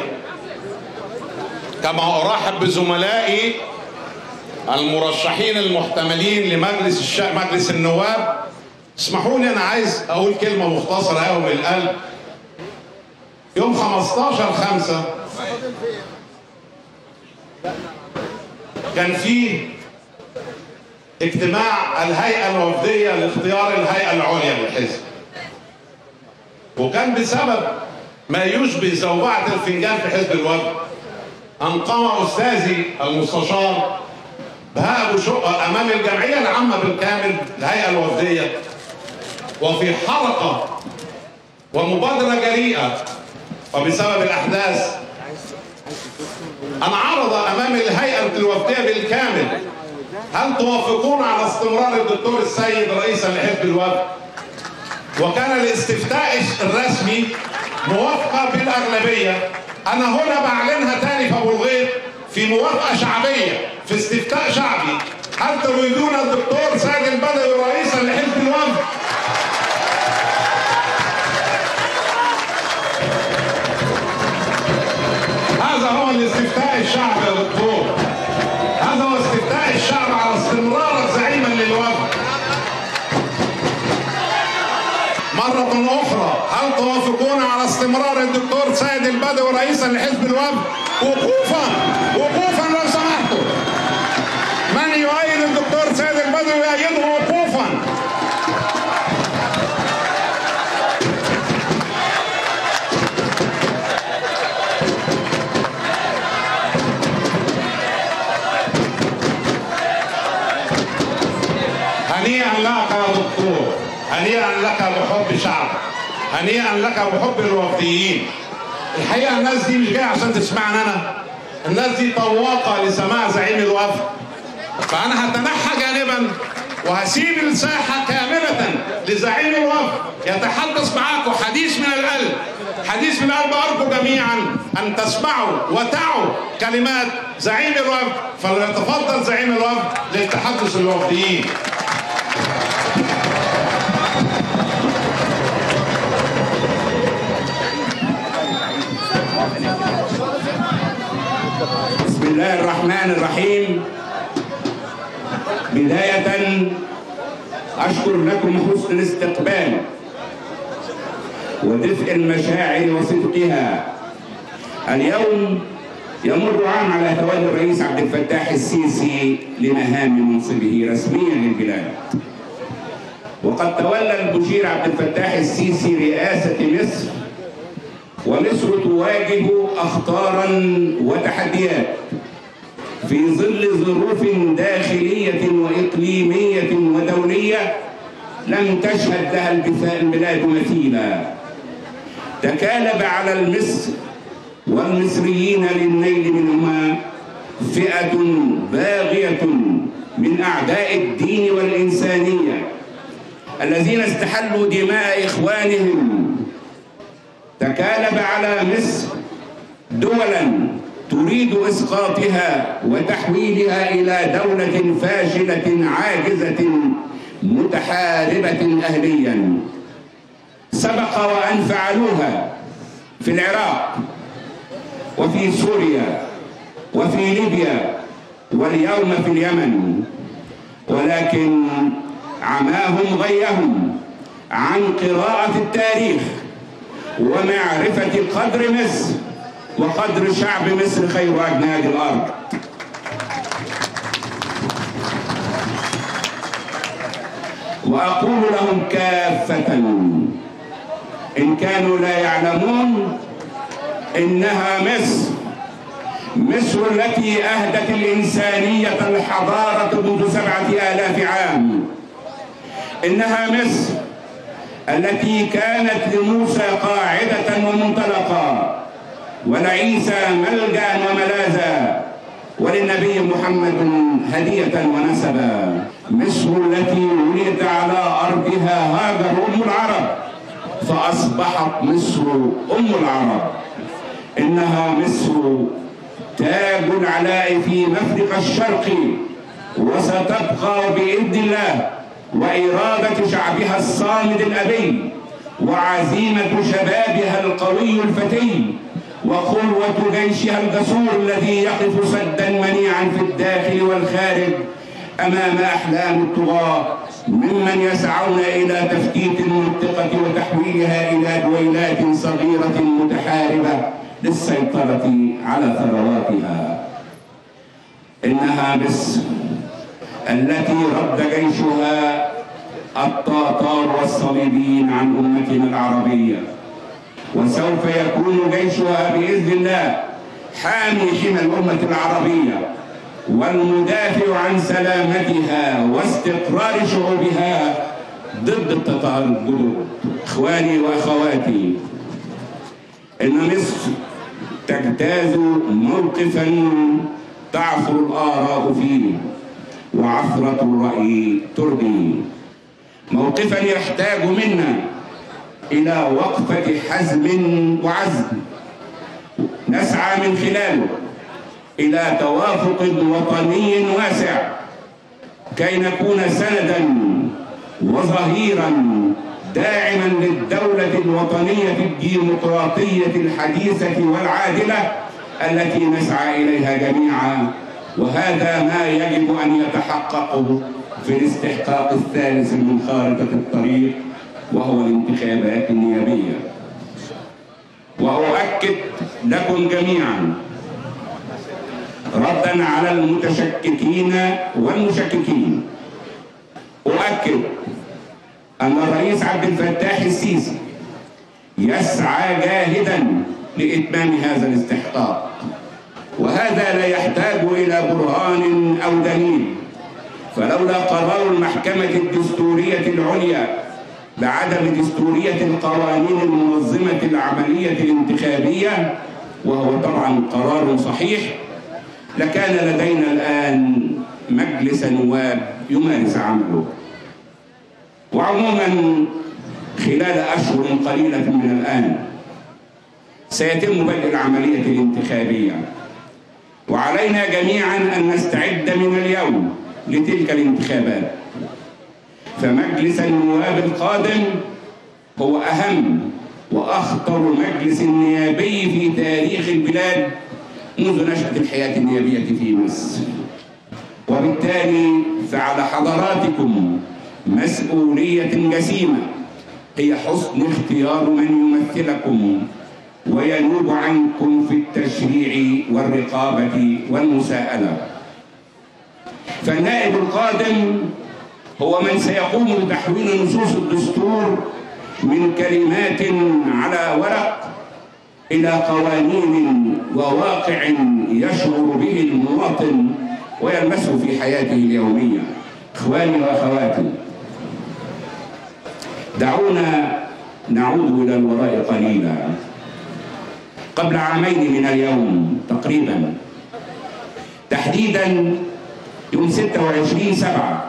كما أرحب بزملائي المرشحين المحتملين لمجلس مجلس النواب. اسمحوا لي، أنا عايز أقول كلمة مختصرة قوي من القلب. يوم 15/5 كان فيه اجتماع الهيئة الوفدية لاختيار الهيئة العليا للحزب، وكان بسبب ما يشبه زوبعة الفنجان في حزب الوفد أن قام أستاذي المستشار بهاء أبو شقة أمام الجمعية العامة بالكامل الهيئة الوفدية، وفي حركة ومبادرة جريئة وبسبب الأحداث أن عرض أمام الهيئة الوفدية بالكامل: هل توافقون على استمرار الدكتور السيد رئيسا لحزب الوفد؟ وكان الاستفتاء الرسمي موافقة بالأغلبية. أنا هنا بعلنها تاني في أبو الغيط في موافقة شعبية، في استفتاء شعبي: هل تريدون الدكتور سيد البدوي رئيسا لحزب الوفد؟ هذا هو الاستفتاء الشعبي يا دكتور، هذا هو استفتاء الشعب على استمرارك زعيما للوفد. مرة أخرى، هل باستمرار الدكتور سيد البدوي رئيسا لحزب الوفد. وقوفا لو سمحتوا، من يؤيد الدكتور سيد البدوي يؤيده وقوفا. هنيئا لك يا دكتور، هنيئا لك بحب شعب، هنيئا لك بحب الوفديين. الحقيقه الناس دي مش جايه عشان تسمعني انا، الناس دي طواقه لسماع زعيم الوفد. فانا هتنحى جانبا وهسيب الساحه كامله لزعيم الوفد يتحدث معاكم حديث من القلب، حديث من القلب. ارجو جميعا ان تسمعوا وتعوا كلمات زعيم الوفد، فليتفضل زعيم الوفد للتحدث للوفديين. بسم الله الرحمن الرحيم. بداية أشكر لكم حسن الاستقبال ودفء المشاعر وصدقها. اليوم يمر عام على تولي الرئيس عبد الفتاح السيسي لمهام منصبه رسميا للبلاد، وقد تولى المشير عبد الفتاح السيسي رئاسة مصر، ومصر تواجه أخطارا وتحديات في ظل ظروف داخلية وإقليمية ودولية لم تشهد لها البلاد مثيلا. تكالب على المصر والمصريين للنيل منهما فئة باغية من أعداء الدين والإنسانية الذين استحلوا دماء إخوانهم. تكالب على مصر دولا تريد إسقاطها وتحويلها إلى دولة فاشلة عاجزة متحاربة أهليا. سبق وأن فعلوها في العراق وفي سوريا وفي ليبيا واليوم في اليمن، ولكن عماهم غيهم عن قراءة التاريخ ومعرفة قدر مصر وقدر شعب مصر خير أجناد الأرض. وأقول لهم كافة إن كانوا لا يعلمون إنها مصر التي أهدت الإنسانية الحضارة منذ 7000 عام. إنها مصر التي كانت لموسى قاعدة ومنطلقا ولعيسى ملجأ وملاذا وللنبي محمد هدية ونسبا. مصر التي ولد على أرضها هاجر أم العرب فأصبحت مصر أم العرب. إنها مصر تاج العلاء في مفرق الشرق، وستبقى بإذن الله وإرادة شعبها الصامد الأبي وعزيمة شبابها القوي الفتي وقوة جيشها الجسور الذي يقف سدا منيعا في الداخل والخارج أمام أحلام الطغاة ممن يسعون إلى تفتيت المنطقة وتحويلها إلى دويلات صغيرة متحاربة للسيطرة على ثرواتها. إنها مصر التي رد جيشها التتار والصليبيين عن أمتنا العربية، وسوف يكون جيشها بإذن الله حامي حمى الأمة العربية والمدافع عن سلامتها واستقرار شعوبها ضد التتار الجدد. إخواني وأخواتي، إن مصر تجتاز موقفا تعثر الآراء فيه وعثرة الرأي ترضي، موقفا يحتاج منا إلى وقفة حزم وعزم نسعى من خلاله إلى توافق وطني واسع كي نكون سندا وظهيرا داعما للدولة الوطنية الديمقراطية الحديثة والعادلة التي نسعى إليها جميعا. وهذا ما يجب أن يتحقق في الاستحقاق الثالث من خارطة الطريق، وهو الانتخابات النيابية. وأؤكد لكم جميعا ردا على المتشككين والمشككين، أؤكد أن الرئيس عبد الفتاح السيسي يسعى جاهدا لإتمام هذا الاستحقاق، وهذا لا يحتاج إلى برهان أو دليل، فلولا قرار المحكمة الدستورية العليا بعدم دستورية القوانين المنظمة العملية الانتخابية، وهو طبعا قرار صحيح، لكان لدينا الآن مجلس نواب يمارس عمله. وعموما خلال أشهر قليلة من الآن سيتم بدء العملية الانتخابية، وعلينا جميعا أن نستعد من اليوم لتلك الانتخابات. فمجلس النواب القادم هو أهم وأخطر مجلس نيابي في تاريخ البلاد منذ نشأة الحياة النيابية في مصر، وبالتالي فعلى حضراتكم مسؤولية جسيمة هي حسن اختيار من يمثلكم وينوب عنكم في التشريع والرقابة والمساءلة. فالنائب القادم هو من سيقوم بتحويل نصوص الدستور من كلمات على ورق إلى قوانين وواقع يشعر به المواطن ويلمسه في حياته اليومية. إخواني وأخواتي، دعونا نعود إلى الوراء قليلا. قبل عامين من اليوم تقريبا، تحديدا يوم 26/7،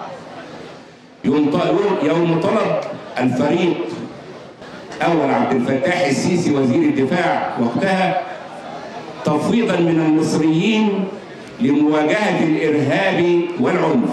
يوم طلب الفريق أول عبد الفتاح السيسي وزير الدفاع وقتها تفويضا من المصريين لمواجهة الإرهاب والعنف.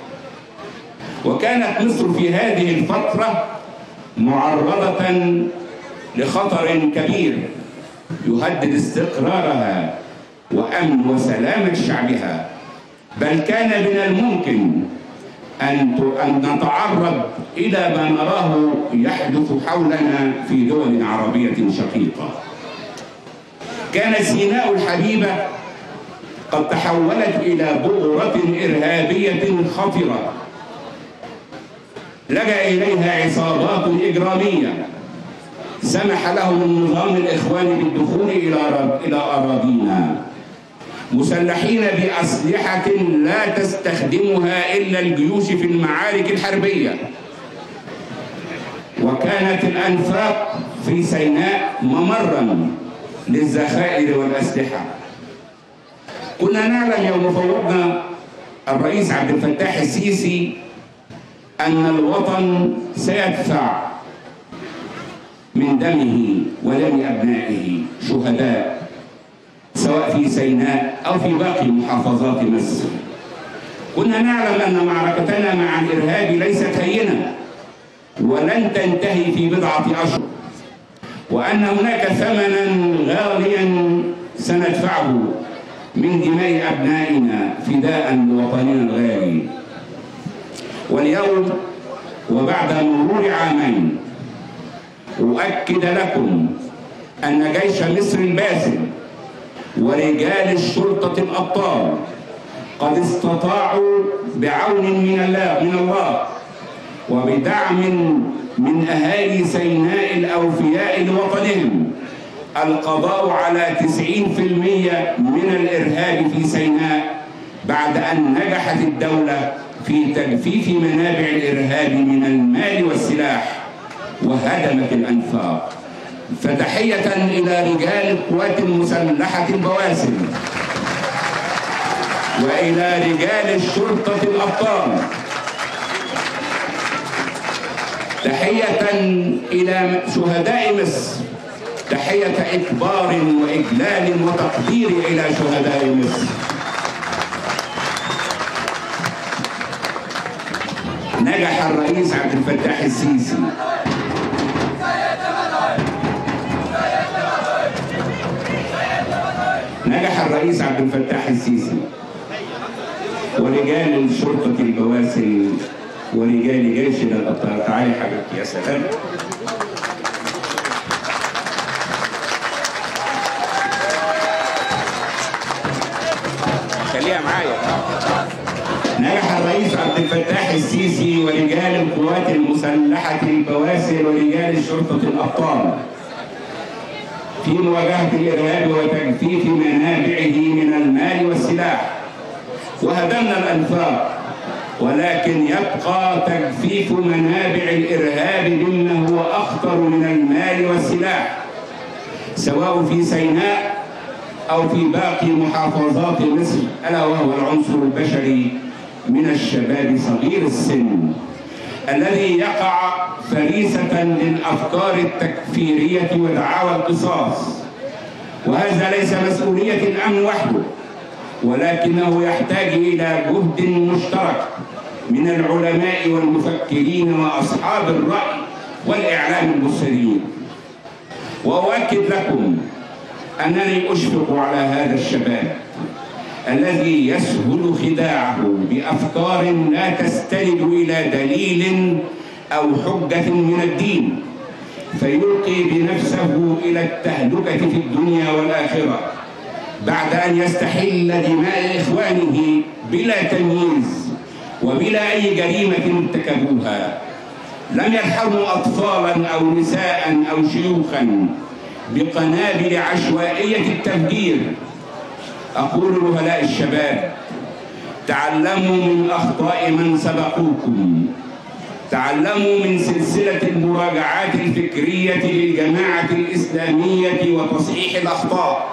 وكانت مصر في هذه الفترة معرضة لخطر كبير يهدد استقرارها وأمن وسلامة شعبها، بل كان من الممكن أن نتعرض إلى ما نراه يحدث حولنا في دول عربية شقيقة. كانت سيناء الحبيبة قد تحولت إلى بؤرة إرهابية خطرة لجأ إليها عصابات إجرامية سمح لهم النظام الإخواني بالدخول إلى أراضينا مسلحين بأسلحة لا تستخدمها إلا الجيوش في المعارك الحربية. وكانت الأنفاق في سيناء ممرا للذخائر والأسلحة. كنا نعلم يوم فوضنا الرئيس عبد الفتاح السيسي أن الوطن سيدفع من دمه ودم أبنائه شهداء سواء في سيناء أو في باقي محافظات مصر. كنا نعلم أن معركتنا مع الإرهاب ليست هينة ولن تنتهي في بضعة أشهر، وأن هناك ثمنا غاليا سندفعه من دماء أبنائنا فداء لوطننا الغالي. واليوم وبعد مرور عامين أؤكد لكم أن جيش مصر الباسل ورجال الشرطة الأبطال قد استطاعوا بعون من الله وبدعم من أهالي سيناء الأوفياء لوطنهم القضاء على 90% من الإرهاب في سيناء، بعد أن نجحت الدولة في تجفيف منابع الإرهاب من المال والسلاح وهدمت الأنفاق. فتحية إلى رجال القوات المسلحة البواسل وإلى رجال الشرطة الأبطال، تحية إلى شهداء مصر، تحية إكبار وإجلال وتقدير إلى شهداء مصر. نجح الرئيس عبد الفتاح السيسي ورجال الشرطة البواسل ورجال جيشنا الأبطال. تعالي حبيبتي يا سلام. السيسي ورجال القوات المسلحة البواسل ورجال الشرطة الأبطال في مواجهة الإرهاب وتجفيف منابعه من المال والسلاح. وهدمنا الأنفاق، ولكن يبقى تجفيف منابع الإرهاب مما هو أخطر من المال والسلاح، سواء في سيناء أو في باقي محافظات مصر، ألا وهو العنصر البشري من الشباب صغير السن الذي يقع فريسة للأفكار التكفيرية ودعاوى القصاص. وهذا ليس مسؤولية الأمن وحده، ولكنه يحتاج إلى جهد مشترك من العلماء والمفكرين وأصحاب الرأي والإعلام المصريين. وأؤكد لكم أنني أشفق على هذا الشباب الذي يسهل خداعه بأفكار لا تستند إلى دليل أو حجة من الدين، فيلقي بنفسه إلى التهلكة في الدنيا والآخرة بعد أن يستحل دماء إخوانه بلا تمييز وبلا أي جريمة ارتكبوها. لم يرحموا أطفالا أو نساء أو شيوخا بقنابل عشوائية التفجير. أقول لهؤلاء الشباب: تعلموا من أخطاء من سبقوكم، تعلموا من سلسلة المراجعات الفكرية للجماعة الإسلامية وتصحيح الأخطاء،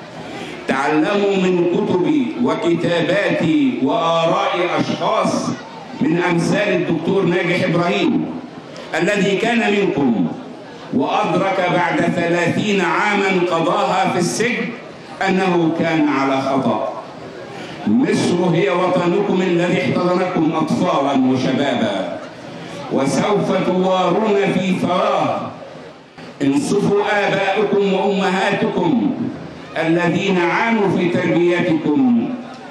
تعلموا من كتب وكتابات وآراء أشخاص من أمثال الدكتور ناجح إبراهيم الذي كان منكم وأدرك بعد 30 عاما قضاها في السجن أنه كان على خطأ. مصر هي وطنكم الذي احتضنكم أطفالا وشبابا، وسوف توارون في فراغ. انصفوا آباؤكم وأمهاتكم الذين عانوا في تربيتكم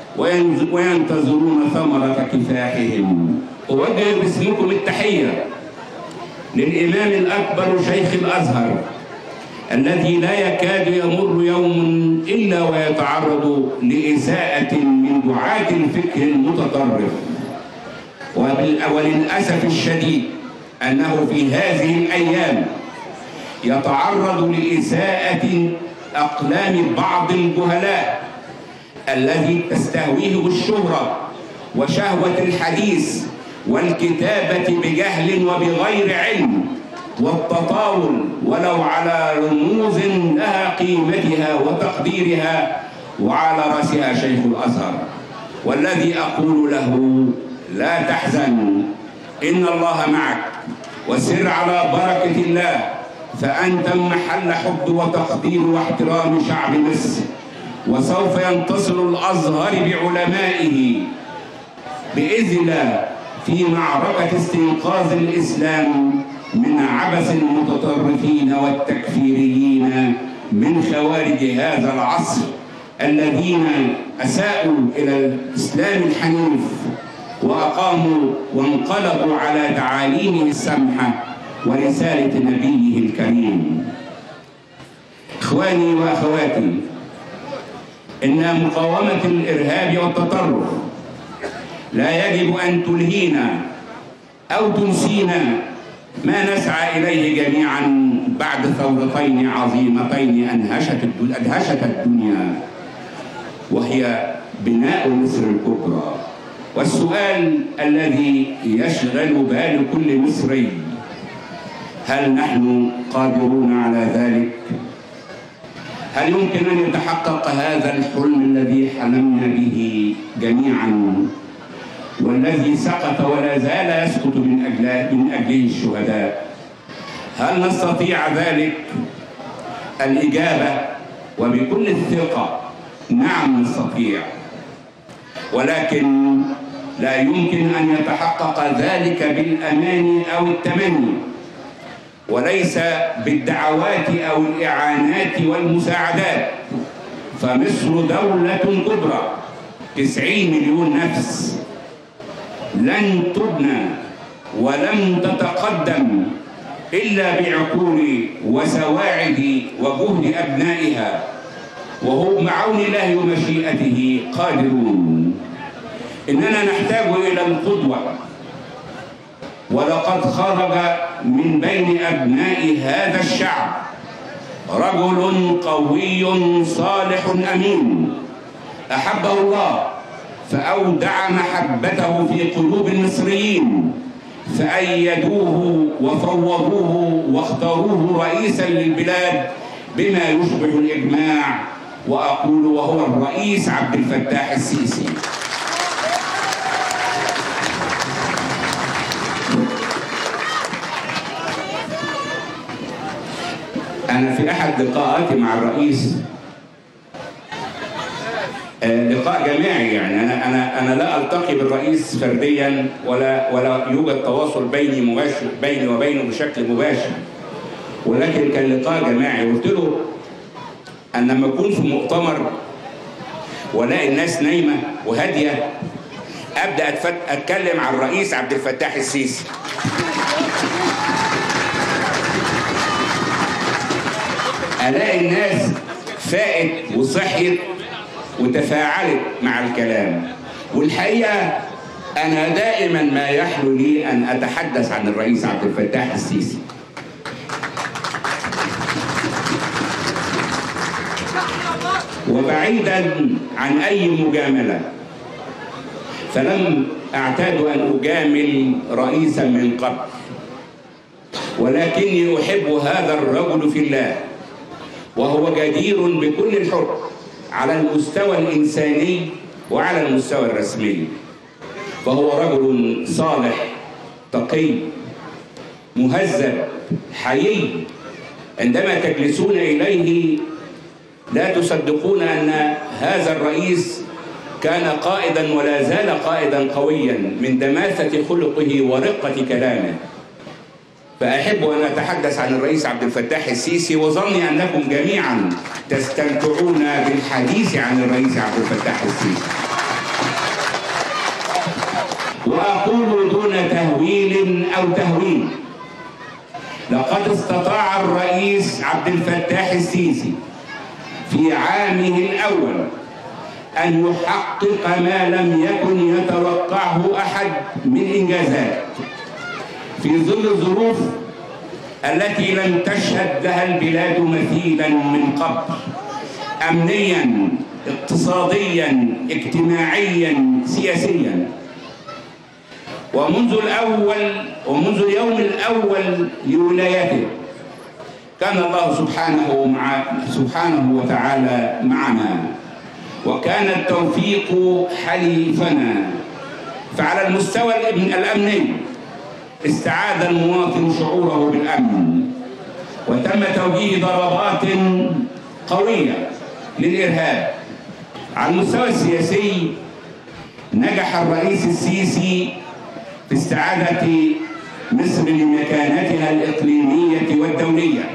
وينتظرون ثمرة كفاحهم. أوجه باسمكم التحية للإمام الأكبر شيخ الأزهر الذي لا يكاد يمر يوم إلا ويتعرض لإساءة من دعاة الفكر المتطرف. وللأسف الشديد أنه في هذه الأيام يتعرض لإساءة أقلام بعض الجهلاء الذي تستهويه الشهرة وشهوة الحديث والكتابة بجهل وبغير علم والتطاول ولو على رموز لها قيمتها وتقديرها، وعلى رأسها شيخ الأزهر، والذي أقول له: لا تحزن، إن الله معك، وسر على بركة الله، فأنت محل حب وتقدير واحترام شعب مصر، وسوف ينتصر الأزهر بعلمائه بإذن الله في معركة استنقاذ الإسلام من عبث المتطرفين والتكفيريين من خوارج هذا العصر الذين أساءوا إلى الإسلام الحنيف وأقاموا وانقلبوا على تعاليمه السمحة ورسالة نبيه الكريم. إخواني وأخواتي، إن مقاومة الإرهاب والتطرف لا يجب أن تلهينا أو تنسينا ما نسعى إليه جميعا بعد ثورتين عظيمتين أدهشت الدنيا، وهي بناء مصر الكبرى. والسؤال الذي يشغل بال كل مصري: هل نحن قادرون على ذلك؟ هل يمكن أن يتحقق هذا الحلم الذي حلمنا به جميعا والذي سقط ولا زال يسقط من أجله الشهداء؟ هل نستطيع ذلك؟ الإجابة وبكل الثقة: نعم نستطيع، ولكن لا يمكن أن يتحقق ذلك بالأماني أو التمني، وليس بالدعوات أو الإعانات والمساعدات. فمصر دولة كبرى 90 مليون نفس، لن تبنى ولن تتقدم إلا بعقول وسواعد وجهد أبنائها، وهم بعون الله ومشيئته قادرون. إننا نحتاج إلى القدوة ولقد خرج من بين أبناء هذا الشعب رجل قوي صالح أمين أحبه الله فأودع محبته في قلوب المصريين، فأيدوه وفوضوه واختاروه رئيسا للبلاد بما يشبه الإجماع، وأقول وهو الرئيس عبد الفتاح السيسي. أنا في أحد لقاءاتي مع الرئيس، لقاء جماعي، يعني أنا لا ألتقي بالرئيس فرديا ولا يوجد تواصل بيني وبينه بشكل مباشر، ولكن كان لقاء جماعي. قلت له أن لما أكون في مؤتمر ولاقي الناس نايمة وهادية أبدأ أتكلم عن الرئيس عبد الفتاح السيسي. ألاقي الناس فاقت وصحيت وتفاعلت مع الكلام. والحقيقة أنا دائما ما يحلو لي أن أتحدث عن الرئيس عبد الفتاح السيسي. وبعيدا عن أي مجاملة، فلم أعتاد أن أجامل رئيسا من قبل، ولكني أحب هذا الرجل في الله، وهو جدير بكل الحب على المستوى الإنساني وعلى المستوى الرسمي. فهو رجل صالح تقي مهذب حيي، عندما تجلسون إليه لا تصدقون أن هذا الرئيس كان قائدا ولا زال قائدا قويا من دماثة خلقه ورقة كلامه. فأحب أن أتحدث عن الرئيس عبد الفتاح السيسي، وظني أنكم جميعا تستمتعون بالحديث عن الرئيس عبد الفتاح السيسي. وأقول دون تهويل أو تهويل، لقد استطاع الرئيس عبد الفتاح السيسي في عامه الأول أن يحقق ما لم يكن يتوقعه أحد من إنجازات في ظل الظروف التي لم تشهد لها البلاد مثيلا من قبل، أمنيا اقتصاديا اجتماعيا سياسيا. ومنذ اليوم الأول لولايته كان الله سبحانه وتعالى معنا، وكان التوفيق حليفنا. فعلى المستوى الأمني استعاد المواطن شعوره بالأمن، وتم توجيه ضربات قوية للإرهاب. على المستوى السياسي نجح الرئيس السيسي في استعادة مصر لمكانتها الإقليمية والدولية،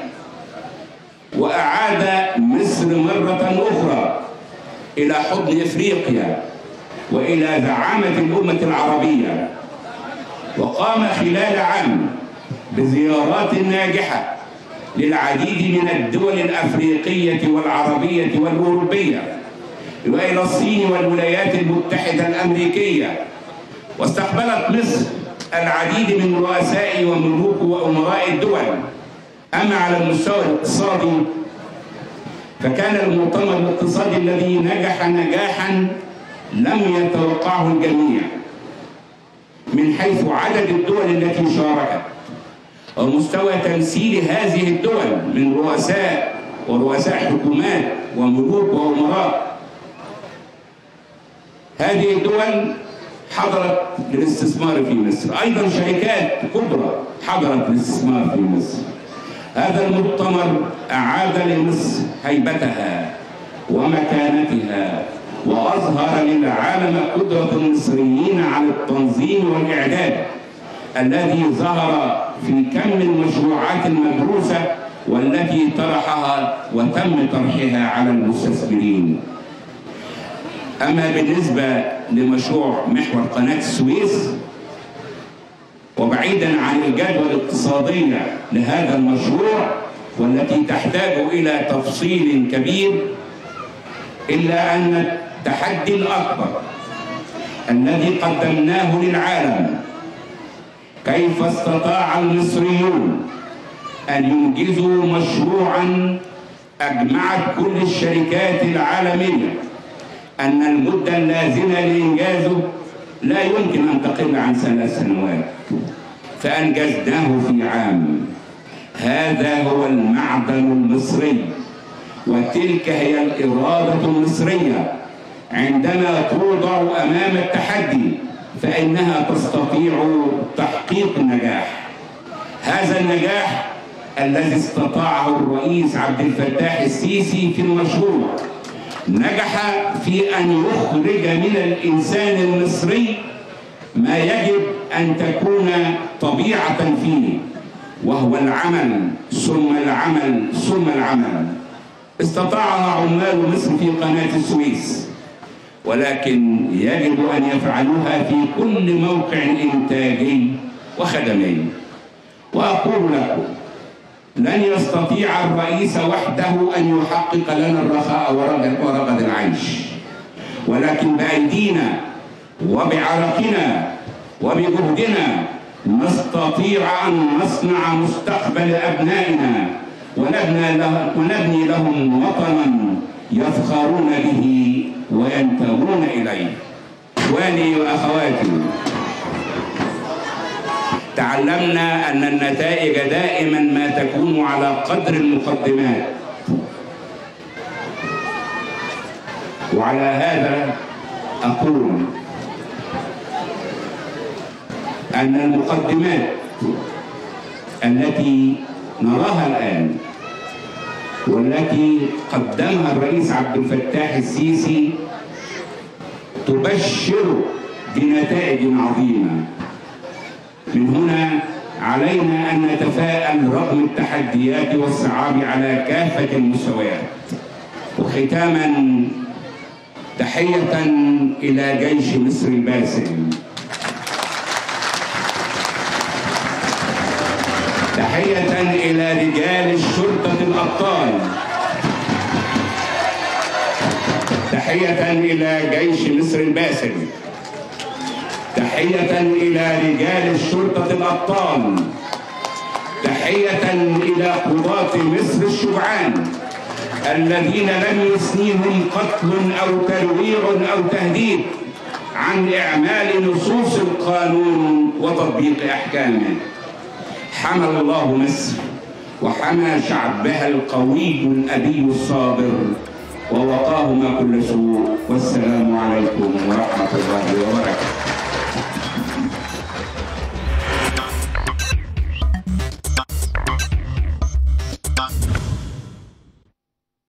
وأعاد مصر مرة أخرى إلى حضن إفريقيا وإلى زعامة الأمة العربية. وقام خلال عام بزيارات ناجحة للعديد من الدول الأفريقية والعربية والأوروبية، وإلى الصين والولايات المتحدة الأمريكية. واستقبلت مصر العديد من رؤساء وملوك وأمراء الدول. أما على المستوى الاقتصادي فكان المؤتمر الاقتصادي الذي نجح نجاحا لم يتوقعه الجميع من حيث عدد الدول التي شاركت ومستوى تمثيل هذه الدول من ورؤساء حكومات وملوك وأمراء. هذه الدول حضرت للاستثمار في مصر، أيضا شركات كبرى حضرت للاستثمار في مصر. هذا المؤتمر أعاد لمصر هيبتها ومكانتها، وأظهر للعالم قدرة المصريين على التنظيم والإعداد الذي ظهر في كم المشروعات المدروسة والتي طرحها وتم طرحها على المستثمرين. أما بالنسبة لمشروع محور قناة السويس، وبعيدا عن الجدوى الاقتصادية لهذا المشروع والتي تحتاج إلى تفصيل كبير، إلا أن التحدي الأكبر الذي قدمناه للعالم كي كيف استطاع المصريون أن ينجزوا مشروعا أجمعت كل الشركات العالمية أن المدة اللازمة لإنجازه لا يمكن أن تقل عن 3 سنوات، فأنجزناه في عام. هذا هو المعدن المصري، وتلك هي الإرادة المصرية. عندما توضع أمام التحدي فإنها تستطيع تحقيق النجاح. هذا النجاح الذي استطاعه الرئيس عبد الفتاح السيسي في المشروع، نجح في أن يخرج من الإنسان المصري ما يجب أن تكون طبيعة فيه، وهو العمل ثم العمل ثم العمل. استطاعها عمال مصر في قناة السويس، ولكن يجب أن يفعلوها في كل موقع إنتاجي وخدمي. وأقول لكم لن يستطيع الرئيس وحده أن يحقق لنا الرخاء ورغد العيش، ولكن بأيدينا وبعرقنا وبجهدنا نستطيع أن نصنع مستقبل أبنائنا ونبني لهم وطنا يفخرون به وينتمون إليه. إخواني وأخواتي، تعلمنا أن النتائج دائما ما تكون على قدر المقدمات، وعلى هذا أقول أن المقدمات التي نراها الآن والتي قدمها الرئيس عبد الفتاح السيسي تبشر بنتائج عظيمة. من هنا علينا أن نتفائل رغم التحديات والصعاب على كافة المستويات. وختاما، تحية إلى جيش مصر الباسل، تحية إلى رجال الشرطة الأبطال، تحية إلى جيش مصر الباسل، تحية إلى رجال الشرطة الأبطال، تحية إلى قضاة مصر الشجعان الذين لم يثنيهم قتل أو ترويع أو تهديد عن إعمال نصوص القانون وتطبيق أحكامه. حمى الله مصر وحمى شعبها القوي الأبي الصابر ووقاهما كل سوء. والسلام عليكم ورحمة الله وبركاته.